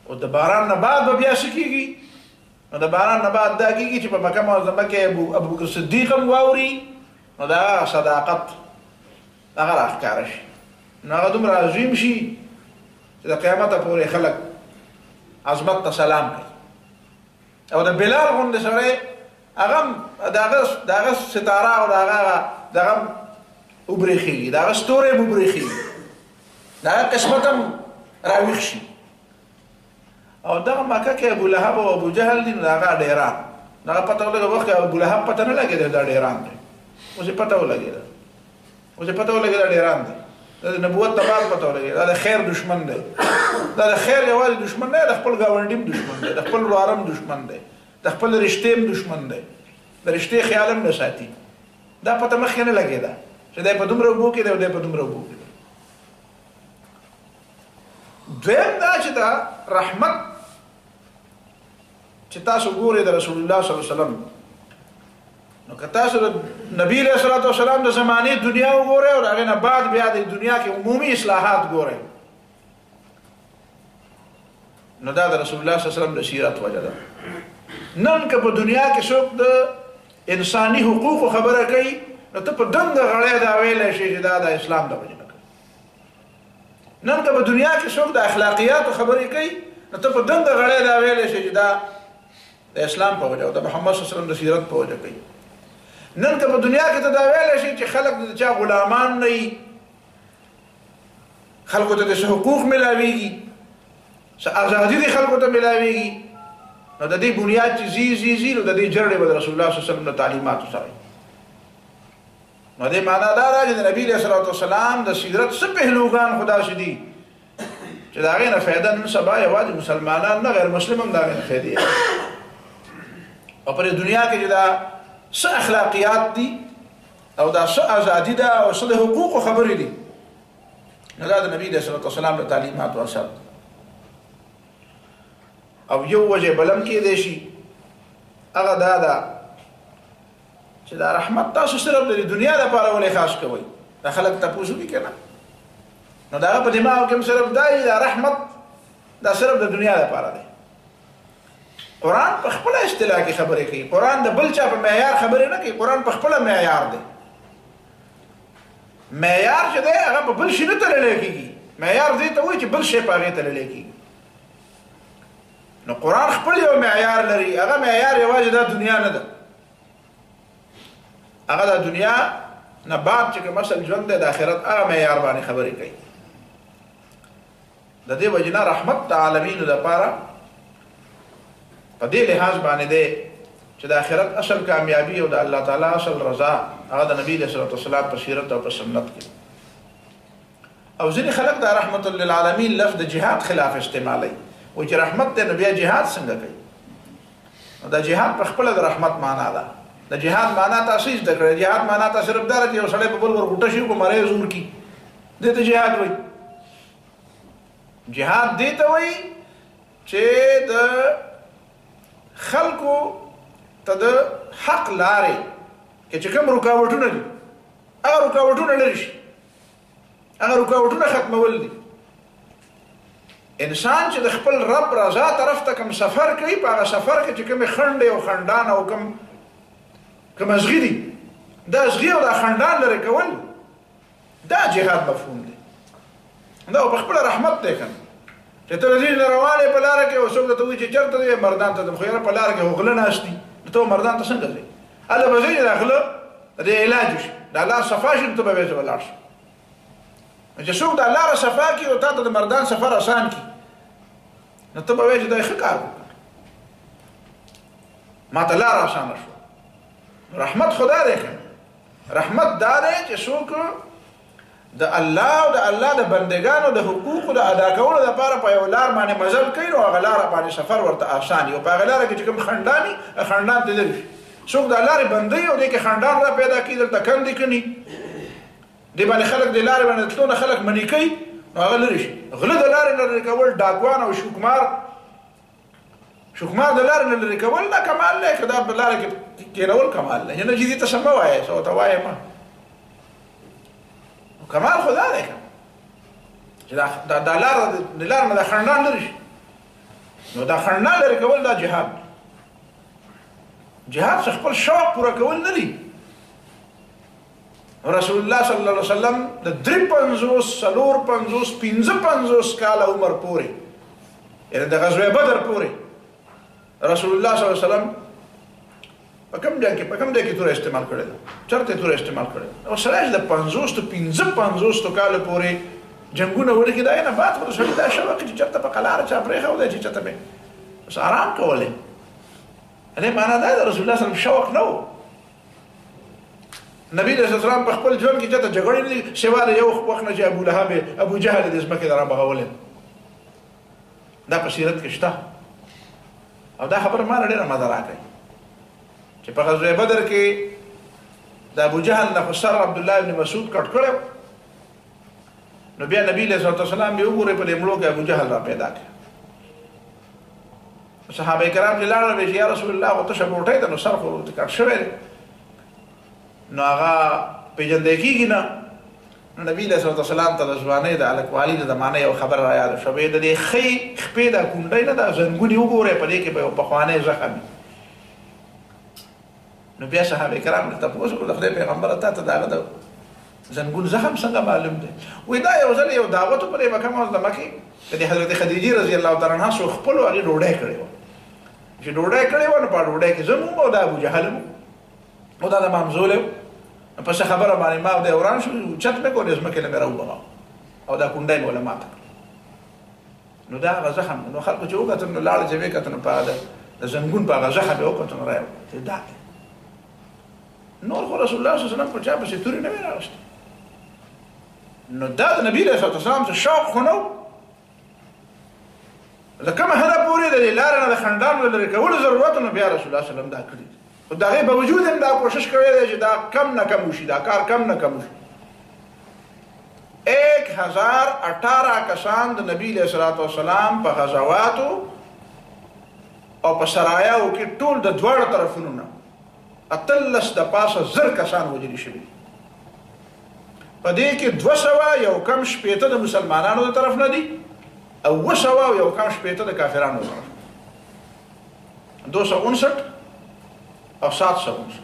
او د باران نه بعد به بیا څه کېږي؟ نو د باران نه بعد دا کېږي چې په مکه معظمه کې ابوبکر صدیق هم واوري، نو د هغه صداقت هغه راښکاره شي، نو هغه دومره عظیم شي چې د قیامته پورې خلک عظمت ته سلام کوي. او د بلال غوندې سړی هغه هم د هغه ستاره او د هغه دغه هم وبرېښېږي، د هغه ستوری هم وبرېښېږي، د هغه قسمت هم راویښ شي. او دغه مکه کې ابولهب او ابو جهل دي، نو د هغه ډیران د هغه پته ولګېده. وخت کې ابولهب پته نه لګېده دا ډیران دی، اوس یې پته ولګېده، اوس یې پته ولګېده ډیران دی. دا د نبوت ته بعد پته ولګېده دا د خیر دشمن دی، دا د خیر یوازې دشمن نه دی، د خپل ګاونډي هم دشمن دی، د خپل وراره هم دشمن دی، د خپل رشتې هم دشمن دی، د رشتې خیال هم نه ساتي. دا پته مخکې نه لګېده چې دی په دومره اوبو کې دی او دی په دومره اوبو کې دی. دویم دا چې دا رحمت چې تاسو ګورئ د رسول الله صلی الله علیه وسلم، نو که تاسو د نبی علیه الصلاۃ والسلام د زمانې دنیا وګورئ او د هغې نه بعد بیا د دنیا کې عمومي اصلاحات ګورئ، نو دا د رسول الله صلی الله علیه وسلم د سیرت وجه ده. نن که په دنیا کې څوک د انساني حقوقو خبره کوي، نو ته په دنګه غړی دا ویلی شي چې دا د اسلام د وجې نه کوي. نن که په دنیا کې څوک د اخلاقیاتو خبرې کوي، نو ته په دنګه غړی دا ویلی شي چې دا د اسلام په وجه او د محمد صلی الله علیه وسلم د سیرت په وجه کوي. نن که په دنیا کې ته دا ویلی شي چې خلک د چا غلامان نه وي، خلکو ته د څه حقوق میلاویږي، څه ازادي دي خلکو ته میلاویږي، نو د دې بنیاد چې زی زی زی نو د دې جرړې به د رسول الله صلی الله علیه وسلم د تعلیماتو سره. نو دې معنا دا ده چې د نبي علیه الصلاۃ والسلام د سیرت څه پهلوګان خو داسې دي چې د هغې نه فایده نن سبا یوازې مسلمانان نه، غیر مسلم هم د هغې نه فایدې اخلي. او پر دنیا کې چې دا څه اخلاقیات دي او دا څه ازادي ده او څه د حقوقو خبرې دي، نو دا د نبي علیه الصلاۃ والسلام د تعلیماتو اثر ده. او یو وجه بلم کېدی شي هغه دا ده چې دا رحمت تاسو صرف د دنیا لپاره ولې خاص کوئ؟ دا خلک تپوس وکړي که نه؟ نو د هغه په دماغو کې هم صرف دا دا رحمت دا صرف د دنیا لپاره دی. قرآن په خپله اصطلاح کې خبرې کوي، قرآن د بل چا په معیار خبرې نه کوي، قرآن په خپله معیار دی. معیار چې دی هغه په بل شي نه تللی کېږي، معیار دې ته وایي چې بل شی په هغې تللی کېږي. نو قرآن خپل یو معیار لري، هغه معیار یوازې دا دنیا نه ده، هغه د دنیا نه بعد چې کوم اصل ژوند دی د آخرت هغه معیار باندې خبرې کوي. د دې وجې نه رحمت د عالمینو لپاره په دې لحاظ باندې دی چې د آخرت اصل کامیابي او د الله تعالی اصل رضا هغه د نبي علیه الصلاۃ والسلام په سیرت او په سنت کې. او ځینې خلک دا رحمت للعالمین لفظ د جهاد خلاف استعمالوي، وایي چې رحمت دی نو بیا جهاد څنګه کوي؟ نو دا جهاد په خپله د رحمت معنا ده. د جهاد معنا تاسو زده کړئ، جهاد معنا ته صرف دا چې یو سړی په بل ورغوټه شي په مری زور کړي، دې ته جهاد وایي. جهاد دې ته وایي چې د خلکو ته د حق لارې کې چې کوم رکاوټونه دي هغه رکاوټونه لرې شي، هغه رکاوټونه ختمول دي. انسان چې د خپل رب رضا طرف ته کوم سفر کوي، په هغه سفر کې چې کومې خنډې او خنډان او کوم کوم ازغي دي، دا ازغي او دا خنډان لرې کول دا جهاد مفهوم دی. دا په خپله رحمت دی که نه چې ته د دې نه روان یې په لاره کې او څوک درته وایي چې چېرته دی مردان ته ځم، خو یاره په لاره کې خو غله ناست دي، نو ته مردان ته څنګه ځې؟ هلته به ځې چې دا غله د دې علاج وشي، دا لار صفا شي، نو ته به بیا ولاړ شي. چې څوک دا لاره صفا کړي او تا ته د مردان سفر اسان کړي، نو ته به وایې چې دا یې ښه کار وکړ، ما ته لاره اسانه شوه. رحمت خدا دی که رحمت دا دی چې څوک د الله او د الله د بندګانو د حقوقو د ادا کولو لپاره په یو لار باندې مزل کوي، نو هغه لاره باندې سفر ورته آسان وي، او په هغه لاره کې چې کوم خنډان وي خنډان ته لرې شي. څوک د لارې بندوي او دې کې خنډان را پیدا کړي، دلته کندې کړي، دې باندې خلک د لارې باندې تلو نه خلک منې کوي، نو هغه لرې شي. غله د لارې نه لرې کول، ډاکوان او شوکمار شوکمار د لارې نه لرې کول دا کمال دی، که دا په لاره کې کېنول کمال دی. نه چې دې ته څه مه وایې، څه ورته وایې مه، کمال خدا دی که چې دا لاره د لاره نه دا خنډان لرې شي. نو دا خنډ لري کول دا جهاد جهاد څخه خپل شوق پوره کول نه دي. رسول الله صلی الله علیه وسلم د درې پنځوس څلور پنځوس پنځه پنځوس کاله عمر پورې یعنې د غزوه بدر پورې رسول الله صلی الله علیه وسلم په کوم ځای کې په کوم ځای کې توره استعمال کړې ده؟ چېرته توره استعمال کړې ده؟ او سړی چې د پنځوس تر پنځه پنځوسو کاله پورې جنګونه وکړي دا یې نه بعد خو د سړي دا شوق چې چېرته په قلاره چا پرېښودی چې چېرته به اوس ارام کولی. دې معنا دا د رسول الله صلی الله علیه وسلم شوق نه و. نبی علیه السلام په خپل ژوند کې چېرته جګړې نه دي سوا د یو وخت نه چې ابو لهب ابو جهل یې د ځمکې نه رابغولی. دا په سیرت کې شته او دا خبره ما ډېره مزه راکوي چې په غزوه بدر کې د ابو جهل نه خو سر عبدالله ابن مسعود کټ کړی نو بیا نبی علیه السلام بیا وګورئ په دې مړو کې ابو جهل را پیدا کړ. صحابه کرام چې لاړل ویل یا رسول الله خو تشه ګوټۍ ده نو سر خو کټ شوی دی نو هغه پېژندی کېږي نه. نو نبي علیه السلام ته د ځوانۍ د هلکوالي د زمانې یو خبره را یاده شوه د دې ښۍ خپې دا کونډۍ نه ده زنګونې وګورئ په دې کې به یو پخوانی زخم وي. نو بیا صحابه کرام ورته تپوس وکړو د خدای پیغمبره تا ته د هغه د زنګون زخم څنګه معلوم دی؟ وایي دا یو ځل یو دعوت و په دې مکه معظمه کې د حضرت خدیجې رضی الله تعالی عنها څو خپلو هغې ډوډۍ کړې وه چې ډوډۍ کړې وه نو په ډوډۍ کې زه وم او دا ابو جهل وم او دا د مامزولی و. په څه خبره باندې ما دی وران شو چت مې کړو ځمکې نه مې راوبغاو او دا کونډۍ مې وله ماته کړه. نو دا هغه زخم نو خلکو چې وکتل نو لاړه چې ویې کتل نو په هغه د زنګون په هغه زخم یې وکتل نو رایې چې دا دی. نور خو رسول الله صلی الله علیه وسلم په چا پسې تورې نه وې راوستې. نو دا د نبي علیه السلام څه شوق خو نه و د کومه حده پورې د دې لارې نه د خنډانو د لرې کولو ضرورت نو بیا رسول الله صلی الله علیه وسلم دا کړي خو د هغې باوجود هم دا کوشش کړی دی چې دا کم نه کم وشي دا کار کم نه کم وشي. ایک ہزار اٹھارہ کسان د نبی علیہ الصلوۃ والسلام په غزواتو او په سرایاو کې ټول د دواړو طرفونو نه اتلس د پاسه زر کسان وژلي شوي. په دې کې دوه سوه یو کم شپېته د مسلمانانو د طرف نه دي او اوه سوه یو کم شپېته د کافرانو د طرف دو سو انسټ او سات سو انسټ.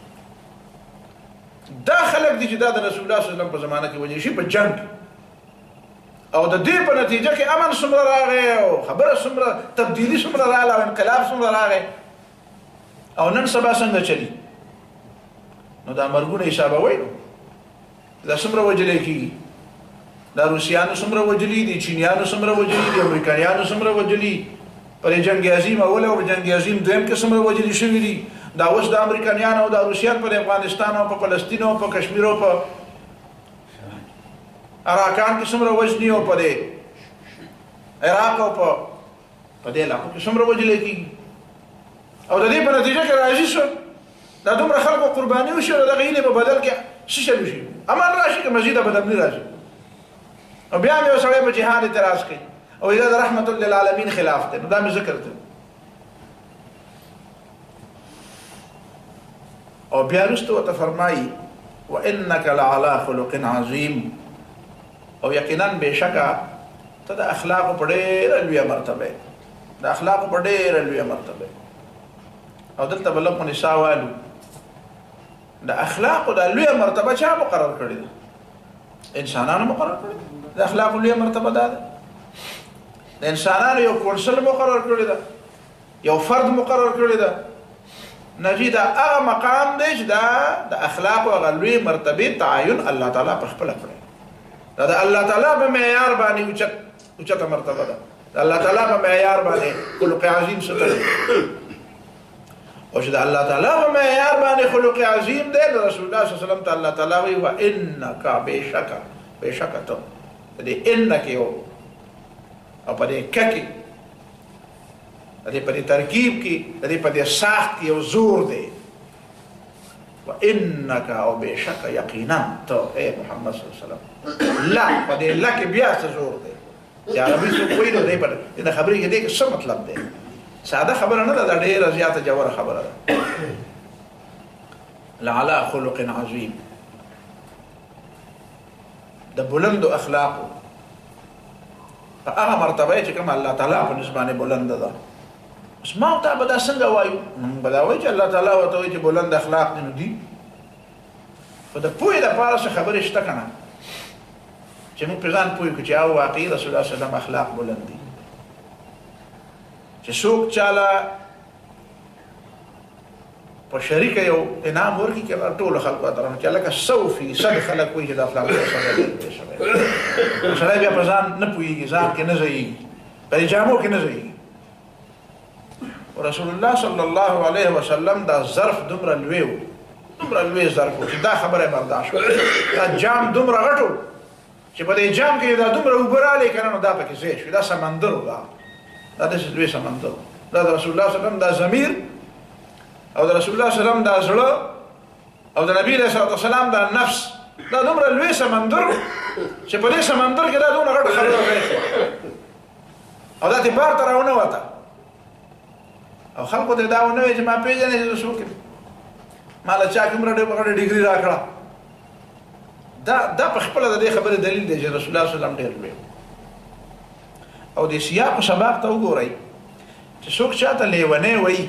دا خلک دي چې دا د رسول الله صلی الله علیه وسلم په زمانه کې وژل شي په جنګ او د دې په نتیجه کې امن څومره راغی او خبره څومره تبدیلي څومره راغله او انقلاب څومره راغی او نن سبا څنګه چلی. نو دا مرګونه حسابوئ نو دا څومره وژلی کېږي دا روسیانو څومره وژلي دي چینیانو څومره وژلي دي امریکایانو څومره وژلي پر جنګ عظیم اول او جنګ عظیم دویم کې څومره وژلي شوي دي. دا اوس د امریکایانو او د روسیان پر افغانستان او په فلسطین او په کشمیر او په عراقان کې څومره وژني او په دې عراق او په په دې علاقو کې څومره وژلی کېږي او د دې په نتیجه کې راضي شول دا دومره خلکو قرباني وشي او د هغې هیلې په بدل کې څه شی وشي امن راشي که مزیده بدامني راشي او بیا مې یو سړی په جهاد اعتراض کوي او دا د رحمت للعالمین خلاف دی. نو دا مې ذکر دی او بیا وروسته ورته فرمایي وانک لعلی خلق عظیم او یقینا بېشکه ته د اخلاقو په ډېره لویه مرتبه د اخلاقو په ډېره لویه مرتبه او دلته به لږ نسا والو د اخلاقو د لویه مرتبه چا مقرر کړې ده؟ انسانانو مقرر کړې ده. د اخلاقو لویه مرتبه دا ده د انسانانو یو کونسل مقرر کړې ده یو فرد مقرر کړې ده. نجي دا هغه مقام دی چې دا د اخلاقو هغه لویې مرتبې تعین الله تعالی په خپله کړی دا د الله تعالی په معیار باندې اوچت اوچته مرتبه ده. د الله تعالی په معیار باندې خلق عظیم څه ته او چې د الله تعالی په معیار باندې خلق عظیم دی د رسول الله صلی الله علیه وسلم ته الله تعالی وایي وانک بېشکه بېشکه ته د دې ان کې یو او په دې ک کې د دې په دې ترکیب کې د دې په دې ساخت کې یو زور دی وانک او بېشکه یقینا ته ای محمد صلی الله علیه وسلم لا په دې لا کې بیا څه زور دی چې عربي څوک وایي نو دی په دې خبرې کې دی څه مطلب دی ساده خبره نه ده دا ډېره زیاته جوره خبره ده. لعلی خلق عظیم د بلندو اخلاقو په هغه مرتبه چې کوم الله تعالی په نسبانه بلند ده اوس ما او تا به دا څنګه وایو؟ موږ به دا وایو چې الله تعالی ورته وایي چې بلند اخلاق دي، نو دي خو د پوهې دپاره څه خبرې شته که نه چې موږ پرې ځان پوه کړو چې او واقعي رسول الله صلی الله علیه وسلم اخلاق بلند دي. چې څوک چاله په شریکه یو انعام ورکړي که ټولو خلکو طرف چې لکه سو فیصد خلک وایي چې دا فلان سړی بیا په ځان نه پوهېږي، ځان کې نه ځایېږي، په جامو کې نه ځایېږي. رسول الله صلی الله علیه وسلم دا ظرف دومره لوی و، دومره لوی ظرف و چې دا خبره برداشت کړه. دا جام دومره غټ و چې په دې جام کې دا دومره اوبه راغلې که نه نو دا پکې ځای شوي. دا سمندر و، دا دا داسې لوی سمندر و. دا د رسول الله صلی الله علیه وسلم دا ضمیر او د رسول الله صلی الله علیه وسلم دا زړه او د نبی علیه الصلوة والسلام دا نفس، دا دومره لوی سمندر و چې په دې سمندر کې دا دومره غټه خبره وکړه او دا دې بار ته راونه وته او خلکو ته دا ونه وایي چې ما پېژنې چې زه څوک یم، ما له چا کومره ډېره ډیګري راکړه. دا دا په خپله د دې خبرې دلیل دی چې رسول الله صلی الله علیه وسلم ډېر لوی او د سیاق و سباق ته وګورئ چې څوک چاته لیونی وایي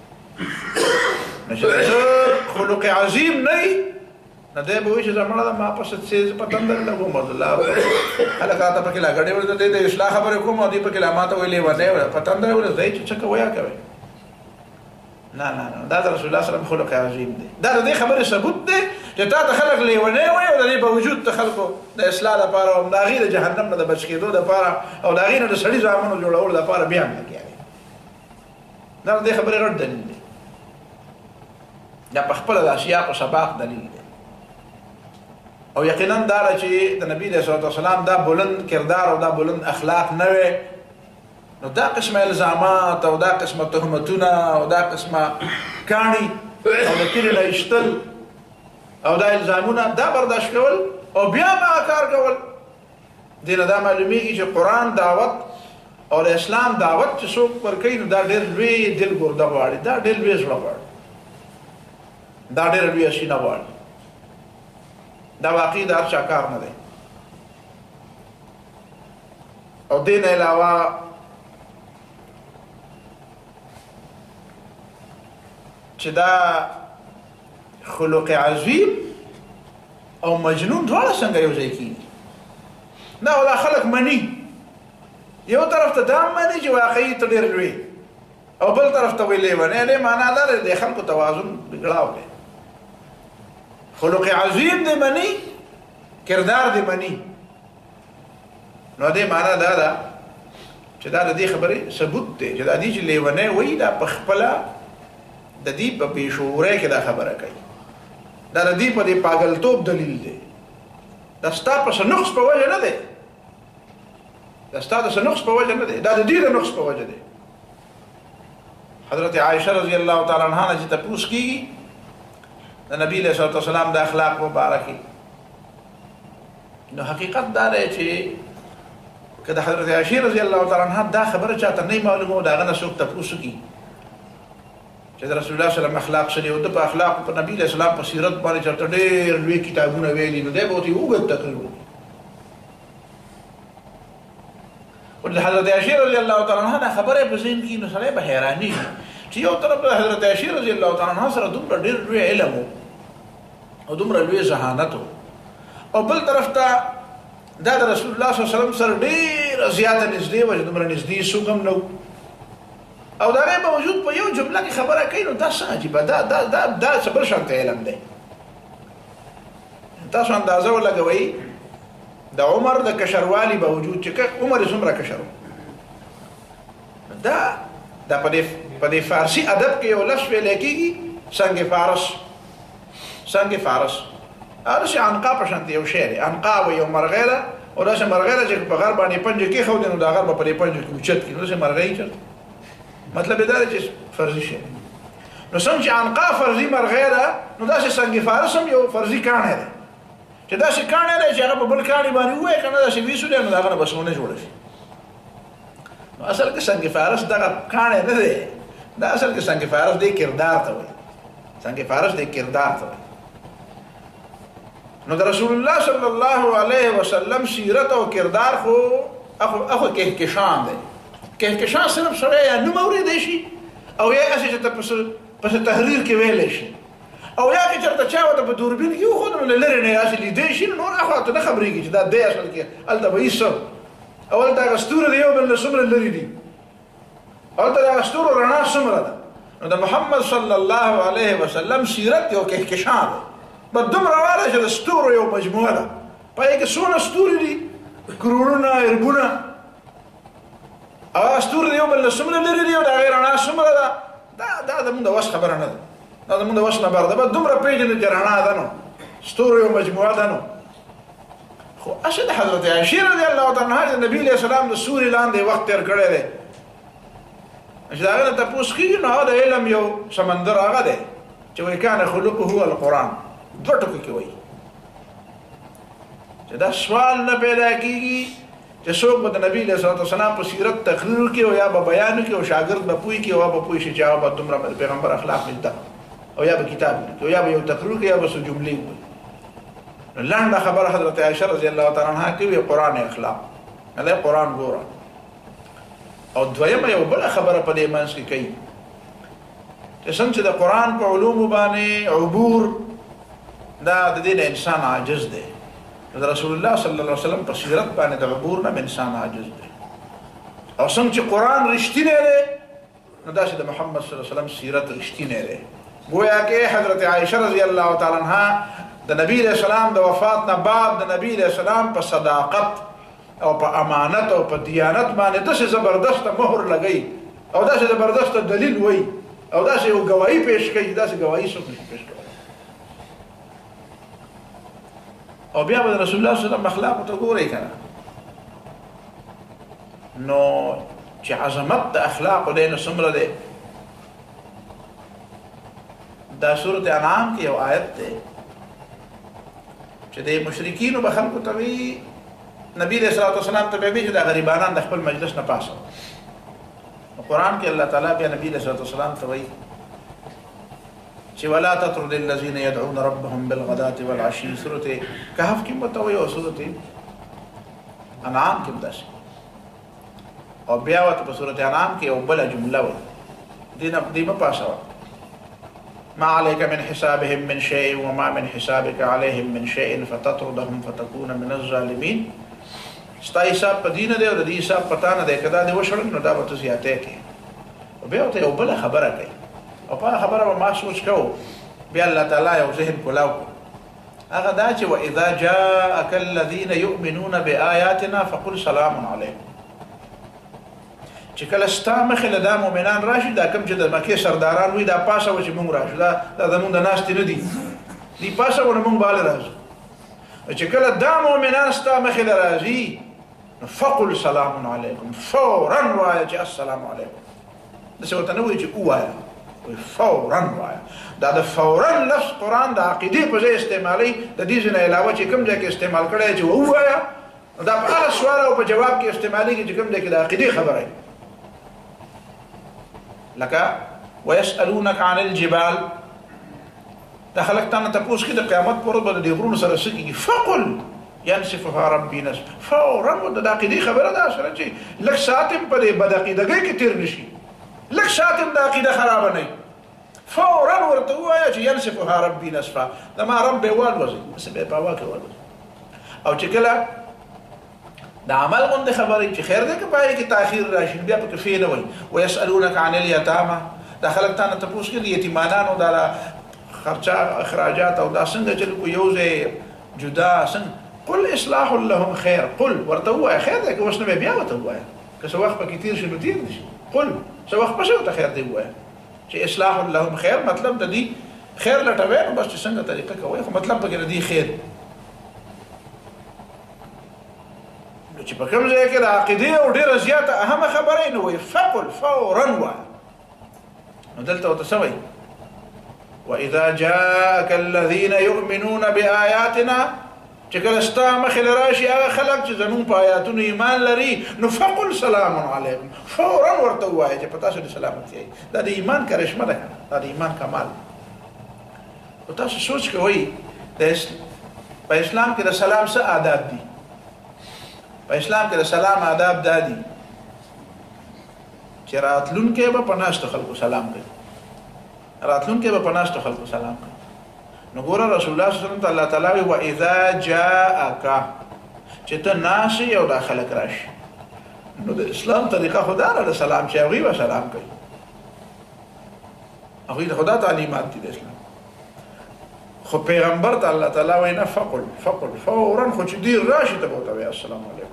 نو چې ته خلق عظیم نه یي نو دی به وایي چې زه مړه ده ما پسې څه په تندر لګوم الله هلکه راته پکې لا ګډې ورته دی د اصلاح خبرې کوم او دی پکې لا ماته وایي لیونی په تندر ورته دی چې څه کوئ یا کوئ. نه نه نه دا د رسول الله صلی الله علیه وسلم خلق عظیم دی. دا د دې خبرې ثبوت دی چې تا ته خلک لیونی وایي او د دې باوجود ته خلکو د اصلاح لپاره او د هغې د جهنم نه د بچ کېدو دپاره او د هغې نه د سړي زامنو جوړولو دپاره بیا هم لګیا دی. دا د دې خبرې غټ دلیل دی. دا په خپله د سیاق و سباق دلیل دی او یقینا دا ده چې د نبي علیه الصلوة والسلام دا بلند کردار او دا بلند اخلاق نه وی نو دا قسمه الزامات او دا قسمه تهمتونه او دا قسمه کاڼي او د کلي نه ایستل او دا الزامونه دا برداشت کول او بیا هغه کار کول. دې نه دا معلومیږي چې قرآن دعوت او د اسلام دعوت چې څوک ورکوي نو دا ډېر لوی دل ګرده غواړي، دا ډېر لوی زړه غواړي، دا ډېره لویه سینه غواړي. دا واقعي د هر چا کار نه دی. او دې نه علاوه چې دا خلق عظیم او مجنون دواړه څنګه یو ځای کېږي؟ نه او دا خلک مني، یو طرف ته دا مني چې واقعي ته ډېر لوی او بل طرف ته ویې لیونی دی. معنا دا دی د خلکو توازن بګړاو دی. خلق عظیم دی مني، کردار دی مني. نو دې معنا دا ده چې دا د دې خبرې ثبوت دی چې دا دې چې لیونی وایي دا په خپله د دې په بېشعورۍ کې دا خبره کوي، دا د دې په دې پاګلتوب دلیل دی. دا ستا په څه نقص په وجه نه دی، دا ستا د څه نقص په وجه نه دی، دا د دې د نقص په وجه دی. حضرت عایشه رضی الله تعالی عنها نه چې تپوس کېږي د نبي علیه الصلوة والسلام د اخلاق مبارکې نو حقیقت دا دی چې که د حضرت عایشه رضی الله تعالی عنها دا خبره چاته نه معلومه او د هغه نه څوک تپوس وکړي چې د رسول الله صلی الله علیه وسلم اخلاق څه دي او د په اخلاقو په نبي علیه السلام په سیرت باندې چېرته ډېر لوی کتابونه ویلي نو دی به ورته یې اوږد تقریر وکړي. او د حضرت عایشه رضی الله تعالی عنها دا خبره په ذهن کې نو سړی به حیرانېږي چې یو طرف د حضرت عایشه رضی الله تعالی عنها سره دومره ډېر لوی علم و او دومره لوی ذهانت و او بل طرف ته دا د رسول الله صلی الله علیه وسلم سره ډېره زیاته نږدې وه چې دومره نږدې څوک هم نه و او د هغې باوجود په یو جمله کې خبره کوي نو دا څه عجیبه دا دا دا دا څه بل شانته علم دی. تاسو اندازه ولګوئ د عمر د کشروالي باوجود چې عمر یې څومره کشر دا دا په دې په دې فارسي ادب کې یو لفظ ویلی کېږي سنگ فارس. سنگ فارس هغه داسې عنقا په شانته یو شی دی. عنقا و یو مرغۍ ده او داسې مرغۍ ده چې په غر باندې پنجه کېښودې نو دا غر به په دې پنجو کې اوچت کړي نو داسې مرغۍ چېرته مطلب دا دی چې فرضي شی نو څنګه چې عنقا فرضي مرغۍ ده نو داسې سنگ فارس هم یو فرضي کاڼی دی چې داسې کاڼی دی چې هغه په بل کاڼي باندې ووایي که نه داسې ویسو دی نو د هغه نه به سونه جوړه شي. نو اصل کې سنگ فارس دغه کاڼی نه دی، دا اصل کې سنگ فارس دی کردار ته وایي. سنگ فارس دی کردار ته وایي. نو د رسول الله صلی الله علیه وسلم سیرت او کردار خو اخو اخو کهکشان دی. کهکشان صرف سړی یا نوم اورېدی شي او یا اسې چې ته پس تحریر کې ویلی شي او یا که چېرته چا ورته په دوربین کې وښود نو له لرې نه یې هسې لیدی شي نو نور اخوا ته نه خبرېږي چې دا دی اصل کې هلته به هېڅ څه او هلته هغه ستوري د یو بل نه څومره لرې دي هلته د هغه ستورو رڼا څومره ده نو د محمد صلی الله علیه وسلم سیرت یو کهکشان دی بس دومره واله چې د ستورو یو مجموعه ده په هغې کې څونه ستوري دي کروړونه اربونه او هغه ستوري د یو بل نه څومره لرې دي او د هغې رڼا څومره ده دا دا زموږ د وس خبره نه ده دا زموږ د وس نه بهر ده بس دومره پېژنې چې رڼا ده نو ستورو یو مجموعه ده نو خو اصل د حضرت عایشې رضی الله تعالی عنها د نبي علیه السلام د سوري لاندې وخت تېر کړی دی چې د هغه نه تپوس کېږي نو هغه د علم یو سمندر هغه دی چې وایي کان خلقه القرآن دوه ټکو کې وایي چې دا سوال نه پیدا کېږي چې څوک به د نبي علیه الصلاة والسلام په سیرت تقریر وکړي او یا به بیان وکړي او شاګرد به پوه کړي او به پوه شي چې هغه به دومره د پیغمبر اخلاق زده او یا به کتاب ولیکي او یا به یو تقریر وکړي یا به څه جملې ووایي نو لنډه خبره حضرت عایشه رضی الله تعالی عنها کوي قرآن اخلاق دا قرآن ګوره او دویمه یو بله خبره په دې منځ کې کوي چې څنګه چې د قرآن په علومو باندې عبور دا د دې نه انسان عاجز دی د رسول الله صلی الله علیه وسلم په سیرت باندې د عبور نه انسان عاجز دی او څنګه چې قرآن رښتینی دی نو داسې د محمد صلی الله علیه وسلم سیرت رښتینی دی گویا کې حضرت عایشه رضی الله تعالی عنها د نبی علیہ السلام د وفات نه بعد د نبی علیہ السلام په صداقت او په امانت او په دیانت باندې داسې زبردسته مهر لګوي او داسې زبردسته دلیل وایي او داسې یو ګواهي پیش کوي داسې ګواهي څوک نشي پیش کولی او بیا به د رسول الله صلی الله علیه وسلم اخلاقو ته ګورئ که نه نو چې عظمت د اخلاقو دی نو څومره دی دا سورت انعام کې یو آیت دی چې د مشرکینو به خلکو ته وي نبی علیه الصلاة والسلام ته به وي چې دا غریبانان د خپل مجلس نه پاسه قرآن کې الله تعالی بیا نبی علیه الصلاة والسلام ته وایي چې ولا تطرد الذين يدعون ربهم بالغداة والعشي سورت کهف کې ورته وایي او سورت انعام کې داسې او بیا ورته په سورت انعام کې یو بله جمله وایي دې نه دې مه پاسوه ما عليك من حسابهم من شيء وما من حسابك عليهم من شيء فتطردهم فتكون من الظالمين ستا حساب په دینه دی او د دې حساب په تا نه دی که دا دې وشړل نو دا به ته زیاتی کوې بیا ورته یو بله خبره کوي او په هغه خبره به ما سوچ کوو بیا الله تعالی یو ذهن کولاو کړو هغه دا چې واذا جاءك الذين يؤمنون بآياتنا فقل سلام علیکم چې کله ستا مخې له دا مؤمنان راشي دا کوم چې د مکې سرداران وي دا پاسه و چې مونږ راشو دا دا زمونږ د ناستې نه دي دي پاسه و نه مونږ باله راځو چې کله دا مؤمنان ستا مخې له راځي نو فقل سلام علیکم فورا وایه چې السلام علیکم داسې ورته نه وایي چې ووایه وایي فورا وایه دا د فورا لفظ قرآن د عقیدې په ځای استعمالوي د دې ځای نه علاوه چې کوم ځای کې استعمال کړی چې ووایه دا په هغه سوال او په جواب کې استعمالېږي چې کوم ځای کې د عقیدې خبره لکه ويسألونك عن الجبال دا خلق تانا تپوس کی دا قیامت پر با دا غرون سر سکی فقل ینصفها ربی نصف فورا و دا عقیدی خبره دا سره چی لک ساتم پا دا بد عقیدگی کی تیر نشی لک ساتم دا عقیده خراب نی فورا ورطو آیا چی ینصفها ربی نصفا دا ما رب بیوال وزی مثل بے پاواک وال وزی او چکلا دا عمل غند خبرې چې خیر دی که پای کې تاخیر راشي بیا پکې فی نه وایي ویسألونک عن الیتامى دا خلک تا نه تپوس کوي د یتیمانانو دا خرچه اخراجات او دا څنګه چل کو یو ځای جدا څنګه قل اصلاح لهم خیر قل ورته ووایه خیر دی که اوس نه بیا ورته ووایه که څه وخت پکې تیر شي نو تیر دي شي قل څه وخت پسې ورته خیر دی ووایه چې اصلاح لهم خیر مطلب د دې خیر لټوي نو بس چې څنګه طریقه کوي خو مطلب پکې د دې خیر چې په کوم ځای کې د عقیدې او ډېره زیاته اهمه خبره نو وایي فقل فورا وایه نو دلته ورته څه وایي واذا جاءك الذين يؤمنون بآياتنا چې کله ستا مخې له راشي هغه خلک چې زمونږ په آیاتونو ایمان لري نو فقل سلام علیکم فورا ورته ووایه چې په تاسو د سلامتي دا د ایمان کرشمه ده دا د ایمان کمال او تاسو سوچ کوئ په اسلام کې د سلام څه آداب دي په اسلام کې د سلام آداب دا دي چې راتلونکی به په ناستو خلکو سلام کوي، راتلونکی به په ناستو خلکو سلام کوي. نو ګوره رسول الله صلی الله علیه وسلم ته الله تعالی وایي واذا جاءک، چې ته ناسې او دا خلک راشي. نو د اسلام طریقه خدا را د سلام چې هغوی به سلام کوي، هغوی د خدا تعلیمات دي د اسلام. خو پیغمبر ته الله تعالی وایي نه فقل فقل فورا، خو چې ډېر راشي ته به ورته وایي السلام علیکم.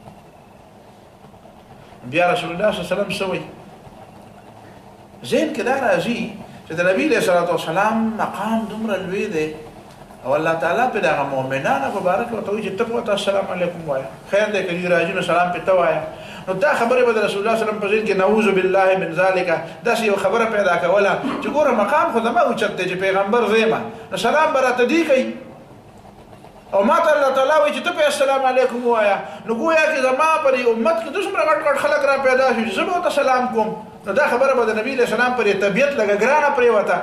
بیا رسول الله صلی الله علیه وسلم څه وایي؟ ذهن کې دا راځي چې د نبي علیه الصلاة والسلام مقام دومره لوی دی او الله تعالی په دغه مؤمنانو مبارک ورته وایي چې ته ورته السلام علیکم وایه. خیر دی که دوی راځي نو سلام پې ته وایه. نو دا خبرې به د رسول الله صلی الله علیه وسلم په ذهن کې نعوذ بالله من ذلک داسې یو خبره پیدا کوله چې ګوره مقام خو زما اوچت دی چې پیغمبر زه یم، نو سلام به راته دی کوي او ما ته الله تعالی وایي چې ته پې السلام علیکم ووایه. نو گویا کې زما په دې امت کې دومره غټ غټ خلک را پیدا شي چې زه به ورته سلام کوم. نو دا خبره به د نبي علیه السلام پر طبیعت لږه ګرانه پرېوته.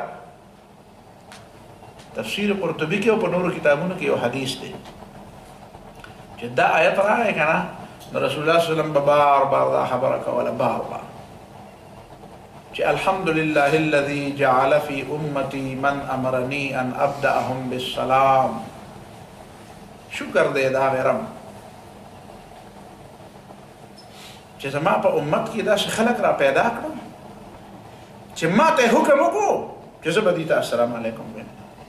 تفسیر قرطبي کې او په نورو کتابونو کې یو حدیث دی چې دا آیت راغی که نه، نو رسول الله صلی الله علیه وسلم به بار بار دا خبره کوله، بار بار چې الحمدلله الذي جعل في امتي من امرني ان ابدأهم بالسلام. شکر دی دا غیرم چې زما په امت کې داسې خلک را پیدا کړم چې ما ته حکم وکړو چې زه به دې ته السلام علیکم وایم.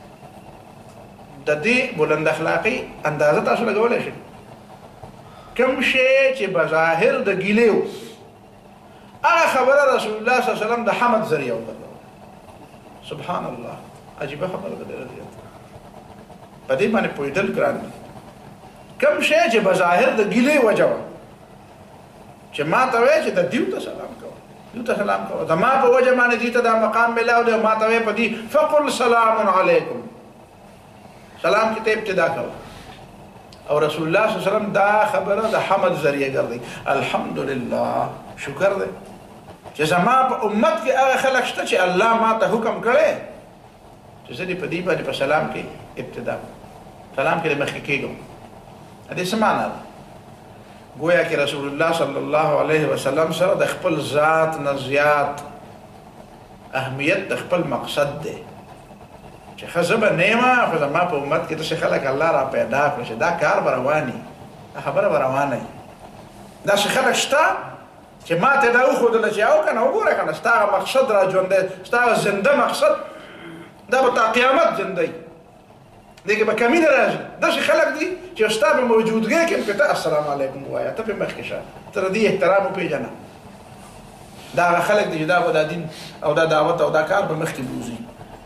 د دې بلند اخلاقي اندازه تاسو لګولی شئ. کوم شی چې بظاهر د ګیلې و، هغه خبره رسول الله صلی الله علیه وسلم د حمد ذریعه وګرځوله. سبحان الله، عجیبه خبره ده ډېره زیاته. په دې باندې پوهېدل ګران دي. کوم شی چې بظاهر د ګیلې وجه وه چې ما ته وایي چې د دیو ته سلام کوه، دیو ته سلام کوه، د ما په وجه باندې دې ته دا مقام میلاو دی او ما ته وایي په دې فقل سلام علیکم، سلام کې ته ابتدا کوه. او رسول الله صلی الله علیه وسلم دا خبره د حمد ذریعه ګرځي. الحمدلله، شکر دی چې زما په امت کې هغه خلک شته چې الله ما ته حکم کړی چې زه دې په دې باندې په سلام کې ابتدا کوم، سلام کې مخکې کېږم. دې څه معنا ده؟ گویا کې رسول الله صلی الله علیه وسلم سره د خپل ذات نه زیات اهمیت د خپل مقصد دی چې ښه زه به نه یم خو زما په امت کې داسې خلک الله را پیدا کړي چې دا کار به روان وي، دا خبره به روانه وي. داسې خلک شته چې ما ته دا وښودله چې او که نه وګوره که نه ستا هغه مقصد را ژوندی، ستا هغه زنده مقصد دا به تا قیامت زنده وي، دې کې به کمی نه راځي. داسې خلک دي چې ستا په موجودګۍ کې پې ته السلام علیکم ووایه، ته پې مخکې شه، ته د دې احترام وپېژنه. دا هغه خلک دي چې دا به دا دین او دا دعوت او دا کار به مخکې بوځي.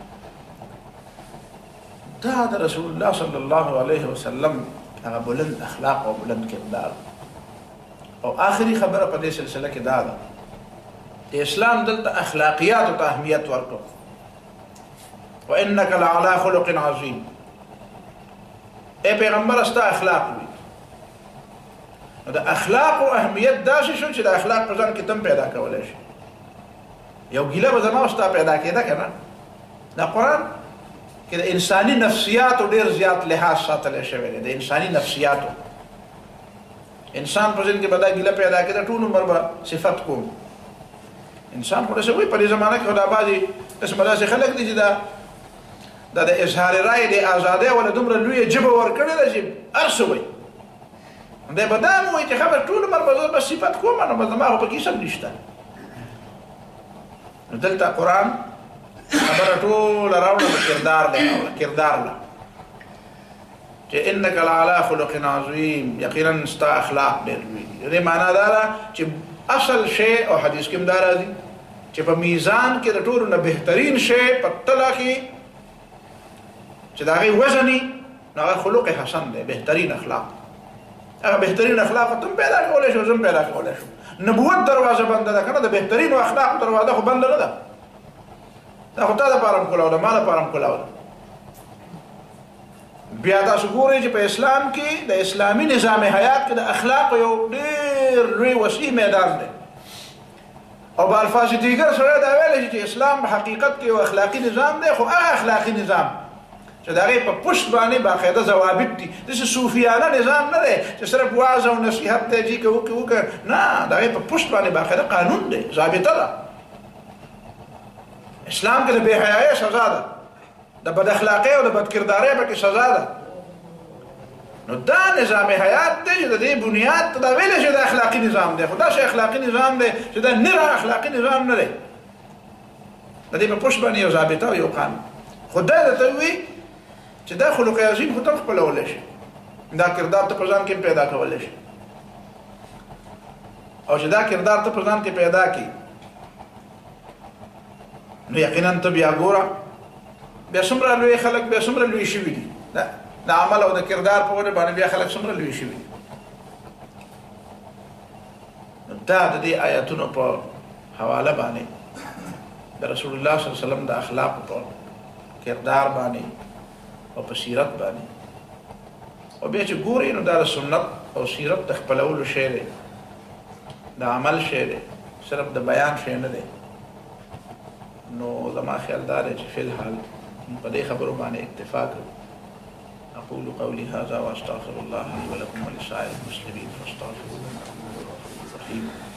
دا د رسول الله صلی الله علیه وسلم هغه بلند اخلاق او بلند کردار. او آخري خبره په دې سلسله کې دا ده چې اسلام دلته اخلاقیاتو ته اهمیت ورکړو. وانک لعلی خلق عظیم، ای پیغمبر ستا اخلاق وي. نو د اخلاق او اهمیت داسې شو چې د اخلاق په ځان کې تم پیدا کولی شي. یو ګیله به زما ستا پیدا کېده که نه. دا قرآن کې د انساني نفسیاتو ډېر زیات لحاظ ساتلی شوی دی، د انساني نفسیاتو. انسان په ذهن کې به دا ګیله پیدا کېده ټول عمر به صفت کوم. انسان خو داسې وایي په دې زمانه کې خو دا بعضې قسمه داسې خلک دي چې دا دا د اظهار رایې د ازادۍ وله دومره لویه ژبه ورکړې ده چې هر څه وایي. دی به دا هم وایي چې خبر ټول عمر به زه به صفت کوم، نو به زما خو پکې څه نشته. نو دلته قرآن خبره ټوله راوړه د کردار دی، راوړه کردار له چې انک لعلی خلق عظیم، یقینا ستا اخلاق ډېر لوی دي. دې معنا دا ده چې اصل شی او حدیث کې هم دا راځي چې په میزان کې د ټولو نه بهترین شی په تله کې چې د هغې وزن وي نو هغه خلق حسن دی، بهترین اخلاق. هغه بهترین اخلاق ته هم پیدا کولی شو، زه هم پیدا کولی شو. نبوت دروازه بنده ده که نه، د بهترینو اخلاقو دروازه خو بنده نه ده. دا خو تا دپاره هم کلاو ده، ما دپاره هم کلاو ده. بیا تاسو ګورئ چې په اسلام کې د اسلامي نظام حیات کې د اخلاقو یو ډېر لوی وسیع میدان دی. او په الفاظ دیگر سره دا ویلی چې اسلام په حقیقت کې یو اخلاقي نظام دی، خو هغه اخلاقي نظام چې د هغې په پشت باندې باقاعده ضوابط دي. داسې صوفیانه نظام نه دی چې صرف واعظ او نصیحت دی جي که وکړي وکړه، نه، د هغې په پشت باندې باقاعده قانون دی، ضابطه ده. اسلام کې د بې حیایۍ سزا ده، د بد اخلاقۍ او د بد کردارۍ پکې سزا ده. نو دا نظام حیات دی چې د دې بنیاد ته دا ویلی چې دا اخلاقي نظام دی، خو داسې اخلاقي نظام دی چې دا نره اخلاقي نظام نه دی، د دې په پشت باندې یو ضابطه او یو قانون. خو دا درته ووایي چې دا خلق عظیم خو ته خپلولی شي، دا کردار ته په ځان کې پیدا کولی شي، او چې دا کردار ته په ځان کې پیدا کړي نو یقینا ته بیا ګوره بیا څومره لوی خلک بیا څومره لوی شوي دي، د عمل او د کردار په وجه باندې بیا خلک څومره لوی شوي دي. دا د دې آیاتونو په حواله باندې د رسول الله صلی الله علیه وسلم د اخلاقو په کردار باندې او په سیرت باندې، او بیا چې ګورئ نو دا د سنت او سیرت د خپلولو شی دی، د عمل شی دی، صرف د بیان شی نه دی. نو زما خیال دا دی چې فی الحال په دې خبرو باندې اکتفا کوو. أقول قولي هذا وأستغفر الله لي ولكم ولسائر المسلمين فاستغفروه إنه هو الغفور الرحيم.